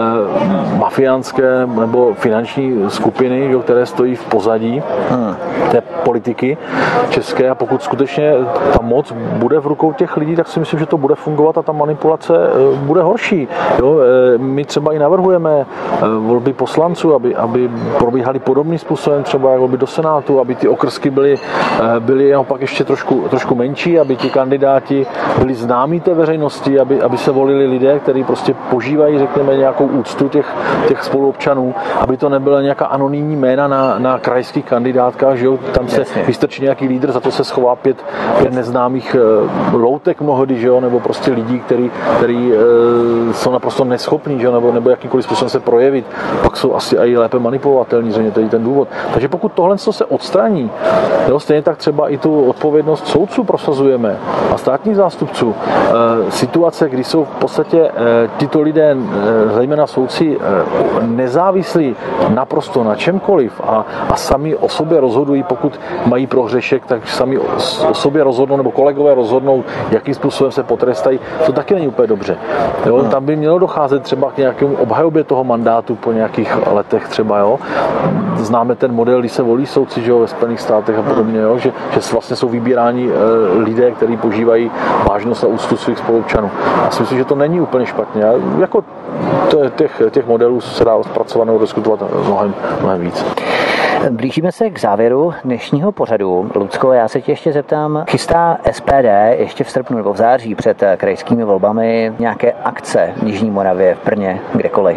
mafiánské nebo finanční skupiny, jo, které stojí v pozadí té politiky české, a pokud skutečně ta moc bude v rukou těch lidí, tak si myslím, že to bude fungovat a ta manipulace bude horší. Jo, my třeba i navrhujeme volby poslanců, aby probíhaly podobným způsobem, třeba jako by do Senátu, aby ty okrsky byly naopak ještě trošku menší, aby ti kandidáti byli známí té veřejnosti, aby se volili lidé, kteří prostě požívají, řekněme, nějakou úctu těch spoluobčanů, aby to nebyla nějaká anonymní jména na krajských kandidátkách, že jo, tam se vystrčí nějaký lídr, za to se schová pět neznámých loutek mnohdy, že jo, nebo prostě lidí, kteří jsou naprosto neschopní, že jo, nebo jakýmkoliv způsobem se projevit, pak jsou asi i lépe manipulovatelný, že to je ten důvod. Takže pokud tohle se odstraní, jo, stejně tak třeba i tu odpovědnost soudců prosazujeme a státních zástupců. Situace, kdy jsou v podstatě tyto lidé, zejména soudci, nezávislí naprosto na čemkoliv a sami o sobě rozhodují, pokud mají prohřešek, tak sami o sobě rozhodnou, nebo kolegové rozhodnou, jakým způsobem se potrestají, to taky není úplně dobře. Jo, tam by mělo docházet třeba k nějakému obhajobě toho mandátu po nějakých letech třeba, jo. Známe ten model, když se volí soudci, že jo, ve Spojených státech a podobně, jo, že vlastně jsou vybíráni lidé, kteří požívají vážnost a úctu svých spoluobčanů. Já si myslím, že to není úplně špatně. Jako těch modelů se dá zpracovat nebo diskutovat mnohem víc. Blížíme se k závěru dnešního pořadu. Lucko, já se tě ještě zeptám, chystá SPD ještě v srpnu nebo v září před krajskými volbami nějaké akce v Jižní Moravě, v Brně, kdekoliv?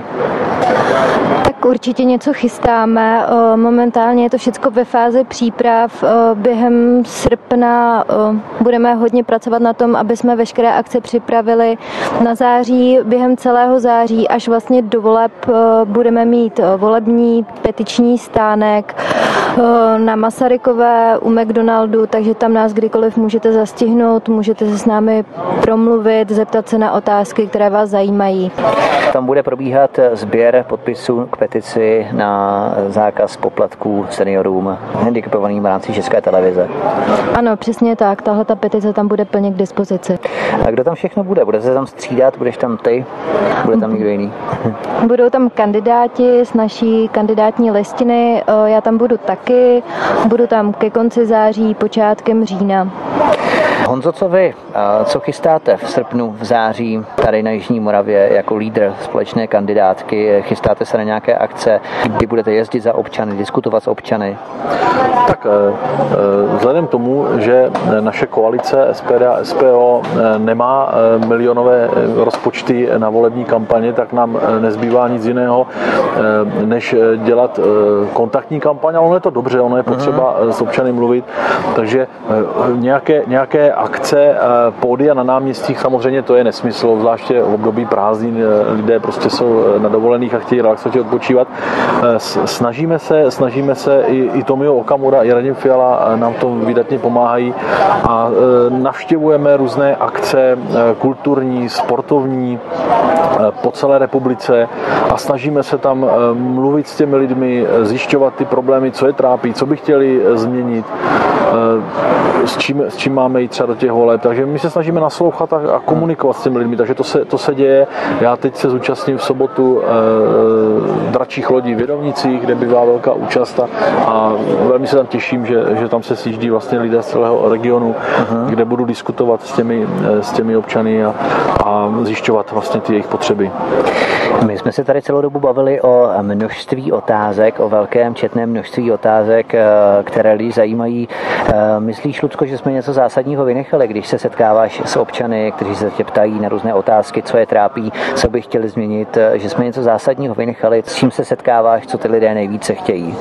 Tak určitě něco chystáme. Momentálně je to všechno ve fázi příprav. Během srpna budeme hodně pracovat na tom, aby jsme veškeré akce připravili na září. Během celého září až vlastně do voleb budeme mít volební petiční stánek na Masarykové u McDonaldu, takže tam nás kdykoliv můžete zastihnout, můžete se s námi promluvit, zeptat se na otázky, které vás zajímají. Tam bude probíhat sběr podpisů k petici na zákaz poplatků seniorům handicapovaným v rámci České televize. Ano, přesně tak. Tahle ta petice tam bude plně k dispozici. A kdo tam všechno bude? Bude se tam střídat? Budeš tam ty? Bude tam někdo jiný? Budou tam kandidáti z naší kandidátní listiny. Já tam budu taky. Budu tam ke konci září, počátkem října. Honzo, co vy? Co chystáte v srpnu, v září tady na Jižní Moravě jako lídr společné kandidátky? Chystáte se na nějaké akce, kdy budete jezdit za občany, diskutovat s občany? Tak vzhledem k tomu, že naše koalice SPD a SPO nemá milionové rozpočty na volební kampaně, tak nám nezbývá nic jiného, než dělat kontaktní kampaň, ale ono je to dobře, ono je potřeba s občany mluvit, takže nějaké akce, pódia na náměstích, samozřejmě to je nesmysl, zvláště v období prázdnin, lidé prostě jsou na dovolených a chtějí relaxovat, odpočívat. Snažíme se i Tomio Okamura, i Radim Fiala nám to výdatně pomáhají a navštěvujeme různé akce kulturní, sportovní po celé republice a snažíme se tam mluvit s těmi lidmi, zjišťovat ty problémy, co je trápí, co by chtěli změnit, s čím máme jít třeba do těch voleb. Takže my se snažíme naslouchat a komunikovat s těmi lidmi, takže to se děje. Já teď se zúčastním v sobotu dračích lodí v Vědovnicích, kde bývá velká účast a velmi se tam těším, že tam se sjíždí vlastně lidé z celého regionu, kde budu diskutovat s těmi občany a zjišťovat vlastně ty jejich potřeby. My jsme se tady celou dobu bavili o množství otázek, o velkém četném množství otázek, které lidi zajímají. Myslíš, Lucko, že jsme něco zásadního vynechali, když se setkáváš s občany, kteří se tě ptají na různé otázky, co je trápí, co by chtěli změnit, že jsme něco zásadního vynechali, s čím se setkáváš, co ty lidé nejvíce chtějí?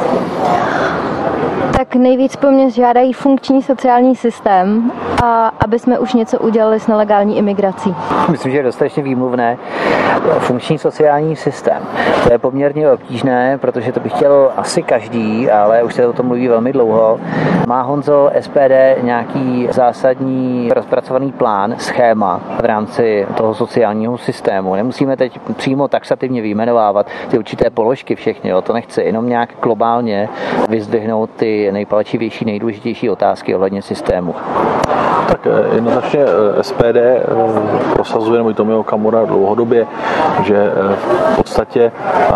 Tak nejvíc po mně žádají funkční sociální systém a aby jsme už něco udělali s nelegální imigrací. Myslím, že je dostatečně výmluvné. Funkční sociální systém. To je poměrně obtížné, protože to by chtěl asi každý, ale už se o tom mluví velmi dlouho. Má Honzo SPD nějaký zásadní rozpracovaný plán, schéma v rámci toho sociálního systému? Nemusíme teď přímo taxativně vyjmenovávat ty určité položky všechny, to nechci, jenom nějak globálně vyzdvihnout ty nejpalčivější, nejdůležitější otázky ohledně systému. Tak jednoznačně SPD prosazuje, nebo i Tomio Okamura dlouhodobě, že v podstatě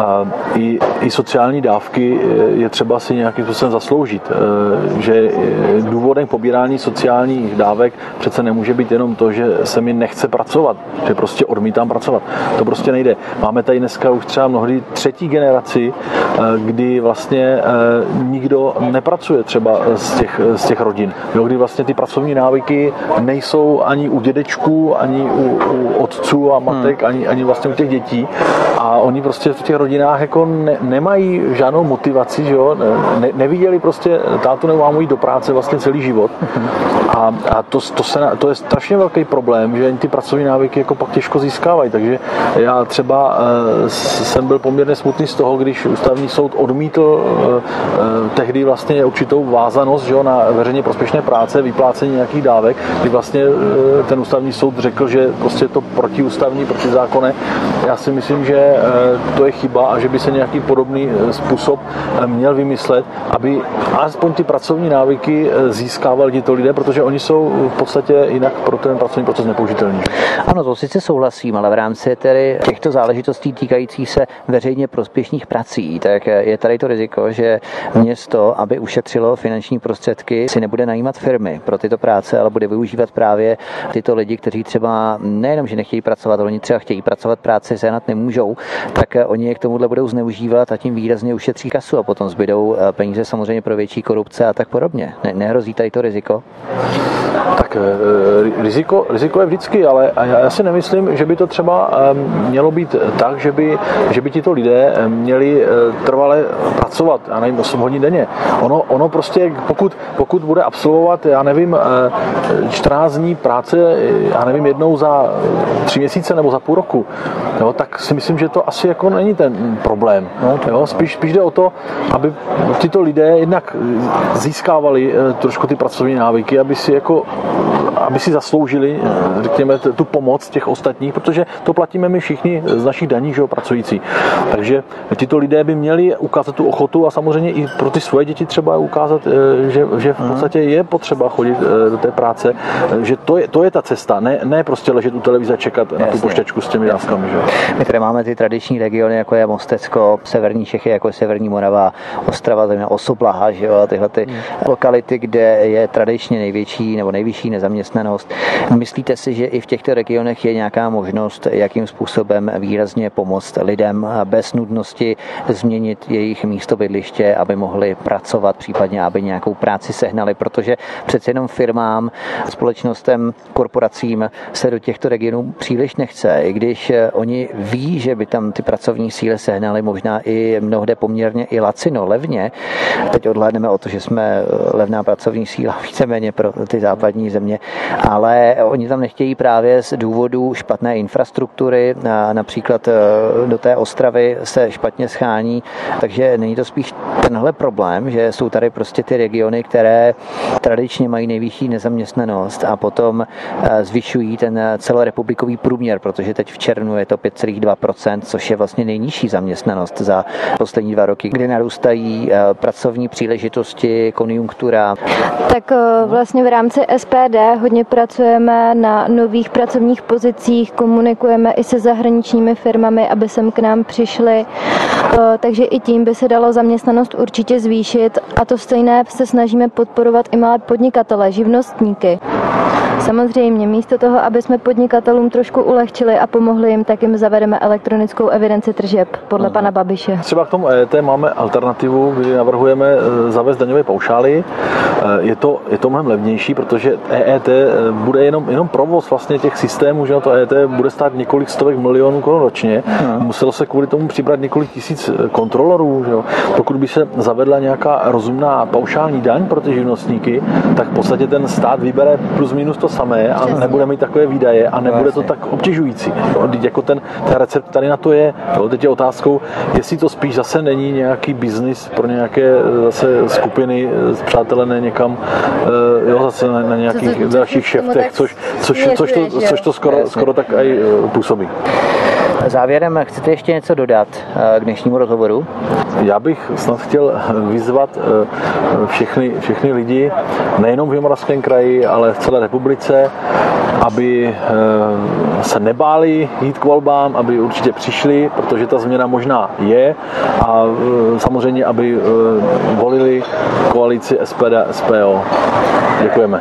i sociální dávky je třeba si nějakým způsobem zasloužit. Že důvodem pobírání sociálních dávek přece nemůže být jenom to, že se mi nechce pracovat, že prostě odmítám pracovat. To prostě nejde. Máme tady dneska už třeba mnohdy třetí generaci, kdy vlastně nikdo nepracuje třeba z těch rodin. Kdy vlastně ty pracovní návyky nejsou ani u dědečků, ani u otců a matek, ani vlastně u těch dětí. A oni prostě v těch rodinách jako nemají žádnou motivaci, že jo? Neviděli prostě tátu nebo mámu jít do práce vlastně celý život. A to je strašně velký problém, že ty pracovní návyky jako pak těžko získávají. Takže já třeba jsem byl poměrně smutný z toho, když ústavní soud odmítl tehdy vlastně určitou vázanost, že jo, na veřejně prospěšné práce, vyplácení nějakých dávek, kdy vlastně ten ústavní soud řekl, že prostě je to protiústavní, protizákonné. Já si myslím, že to je chyba a že by se nějaký podobný způsob měl vymyslet, aby alespoň ty pracovní návyky získávali tito lidé, protože oni jsou v podstatě jinak pro ten pracovní proces nepoužitelní. Ano, to sice souhlasím, ale v rámci tedy těchto záležitostí týkajících se veřejně prospěšných prací, tak je tady to riziko, že město, aby ušetřilo finanční prostředky, si nebude najímat firmy pro tyto práce, ale bude využívat právě tyto lidi, kteří třeba nejenom, že nechtějí pracovat, ale oni třeba chtějí pracovat, práci sehnat nemůžou, tak oni je k tomuhle budou zneužívat a tím výrazně ušetří kasu a potom zbydou peníze samozřejmě pro větší korupce a tak podobně. Nehrozí tady to riziko? Tak riziko je vždycky, ale já si nemyslím, že by to třeba mělo být tak, že by tito lidé měli trvale pracovat, já nevím, 8 hodin denně. Ono prostě, pokud bude absolvovat, já nevím, 14 dní práce, já nevím, jednou za 3 měsíce nebo za půl roku, jo, tak si myslím, že to asi jako není ten problém. Jo, spíš jde o to, aby tyto lidé jednak získávali trošku ty pracovní návyky, aby si zasloužili, řekněme, tu pomoc těch ostatních, protože to platíme my všichni z našich daní, že jo, pracující. Takže tito lidé by měli ukázat tu ochotu a samozřejmě i pro ty svoje děti třeba ukázat, že v podstatě je potřeba chodit do té práce, že to je ta cesta, ne prostě ležet u televize a čekat na tu pošťačku s těmi dávkami. Že? My tady máme ty tradiční regiony, jako je Mostecko, severní Čechy, jako je severní Morava, Ostrava, Osoblaha, že jo, tyhle ty lokality, kde je tradičně největší nebo nejvyšší největší nezaměstnanost. Myslíte si, že i v těchto regionech je nějaká možnost, jakým způsobem výrazně pomoct lidem bez nutnosti změnit jejich místo bydliště, aby mohli pracovat, případně aby nějakou práci sehnali, protože přece jenom firmám, společnostem, korporacím se do těchto regionů příliš nechce, i když oni ví, že by tam ty pracovní síly sehnali možná i mnohde poměrně i levně. Teď odhlédneme o to, že jsme levná pracovní síla víceméně pro ty západní země, ale oni tam nechtějí právě z důvodu špatné infrastruktury, například do té Ostravy se špatně schání, takže není to spíš tenhle problém, že jsou tady prostě ty regiony, které tradičně mají nejvyšší nezaměstnanost a potom zvyšují ten celorepublikový průměr, protože teď v červnu je to 5,2%, což je vlastně nejnižší zaměstnanost za poslední 2 roky, kdy narůstají pracovní příležitosti, konjunktura. Tak vlastně v rámci SPD hodně pracujeme na nových pracovních pozicích, komunikujeme i se zahraničními firmami, aby sem k nám přišli, takže i tím by se dalo zaměstnanost určitě zvýšit a to stejné se snažíme podporovat i malé podnikatele, živnostníky. Samozřejmě, místo toho, aby jsme podnikatelům trošku ulehčili a pomohli jim, tak jim zavedeme elektronickou evidenci tržeb podle pana Babiše. Třeba k tomu EET máme alternativu, kdy navrhujeme zavést daňové paušály. Je to mnohem levnější, protože EET bude jenom provoz vlastně těch systémů, že na to EET bude stát několik stovek milionů korun ročně. Muselo se kvůli tomu přibrat několik tisíc kontrolorů. Že? Pokud by se zavedla nějaká rozumná paušální daň pro ty živnostníky, tak v podstatě ten stát vybere plus minus to samé a nebude mít takové výdaje a nebude to tak obtěžující. Jako ten recept tady na to je. Teď je otázkou, jestli to spíš zase není nějaký biznis pro nějaké zase skupiny zpřátelené někam, zase na nějakých dalších šeftech, což to skoro tak i působí. Závěrem chcete ještě něco dodat k dnešnímu rozhovoru? Já bych snad chtěl vyzvat všechny lidi, nejenom v Jihomoravském kraji, ale v celé republice, aby se nebáli jít k volbám, aby určitě přišli, protože ta změna možná je a samozřejmě, aby volili koalici SPD-SPO. Děkujeme.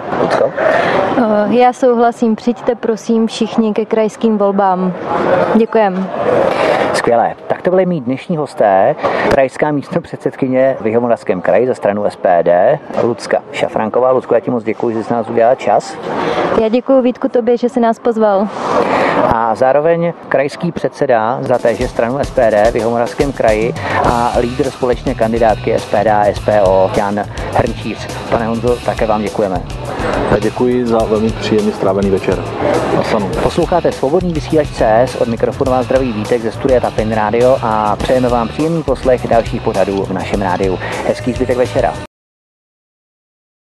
Já souhlasím, přijďte prosím všichni ke krajským volbám. Děkujeme. Skvělé. Tak to byly mý dnešní hosté, krajská místopředsedkyně v Jihomoravském kraji za stranu SPD, Lucka Šafránková. Lucko, já ti moc děkuji, že jsi nás udělala čas. Já děkuji, Vítku, tobě, že jsi nás pozval. A zároveň krajský předseda za téže stranu SPD v Jihomoravském kraji a lídr společné kandidátky SPD a SPO Jan Hrnčíř. Pane Honzo, také vám děkujeme. Já děkuji za velmi příjemně strávený večer. Posloucháte Svobodný vysílač CS, od mikrofonu vás zdraví Vítek ze studia Tapin Radio a přejeme vám příjemný poslech dalších pořadů v našem rádiu. Hezký zbytek večera.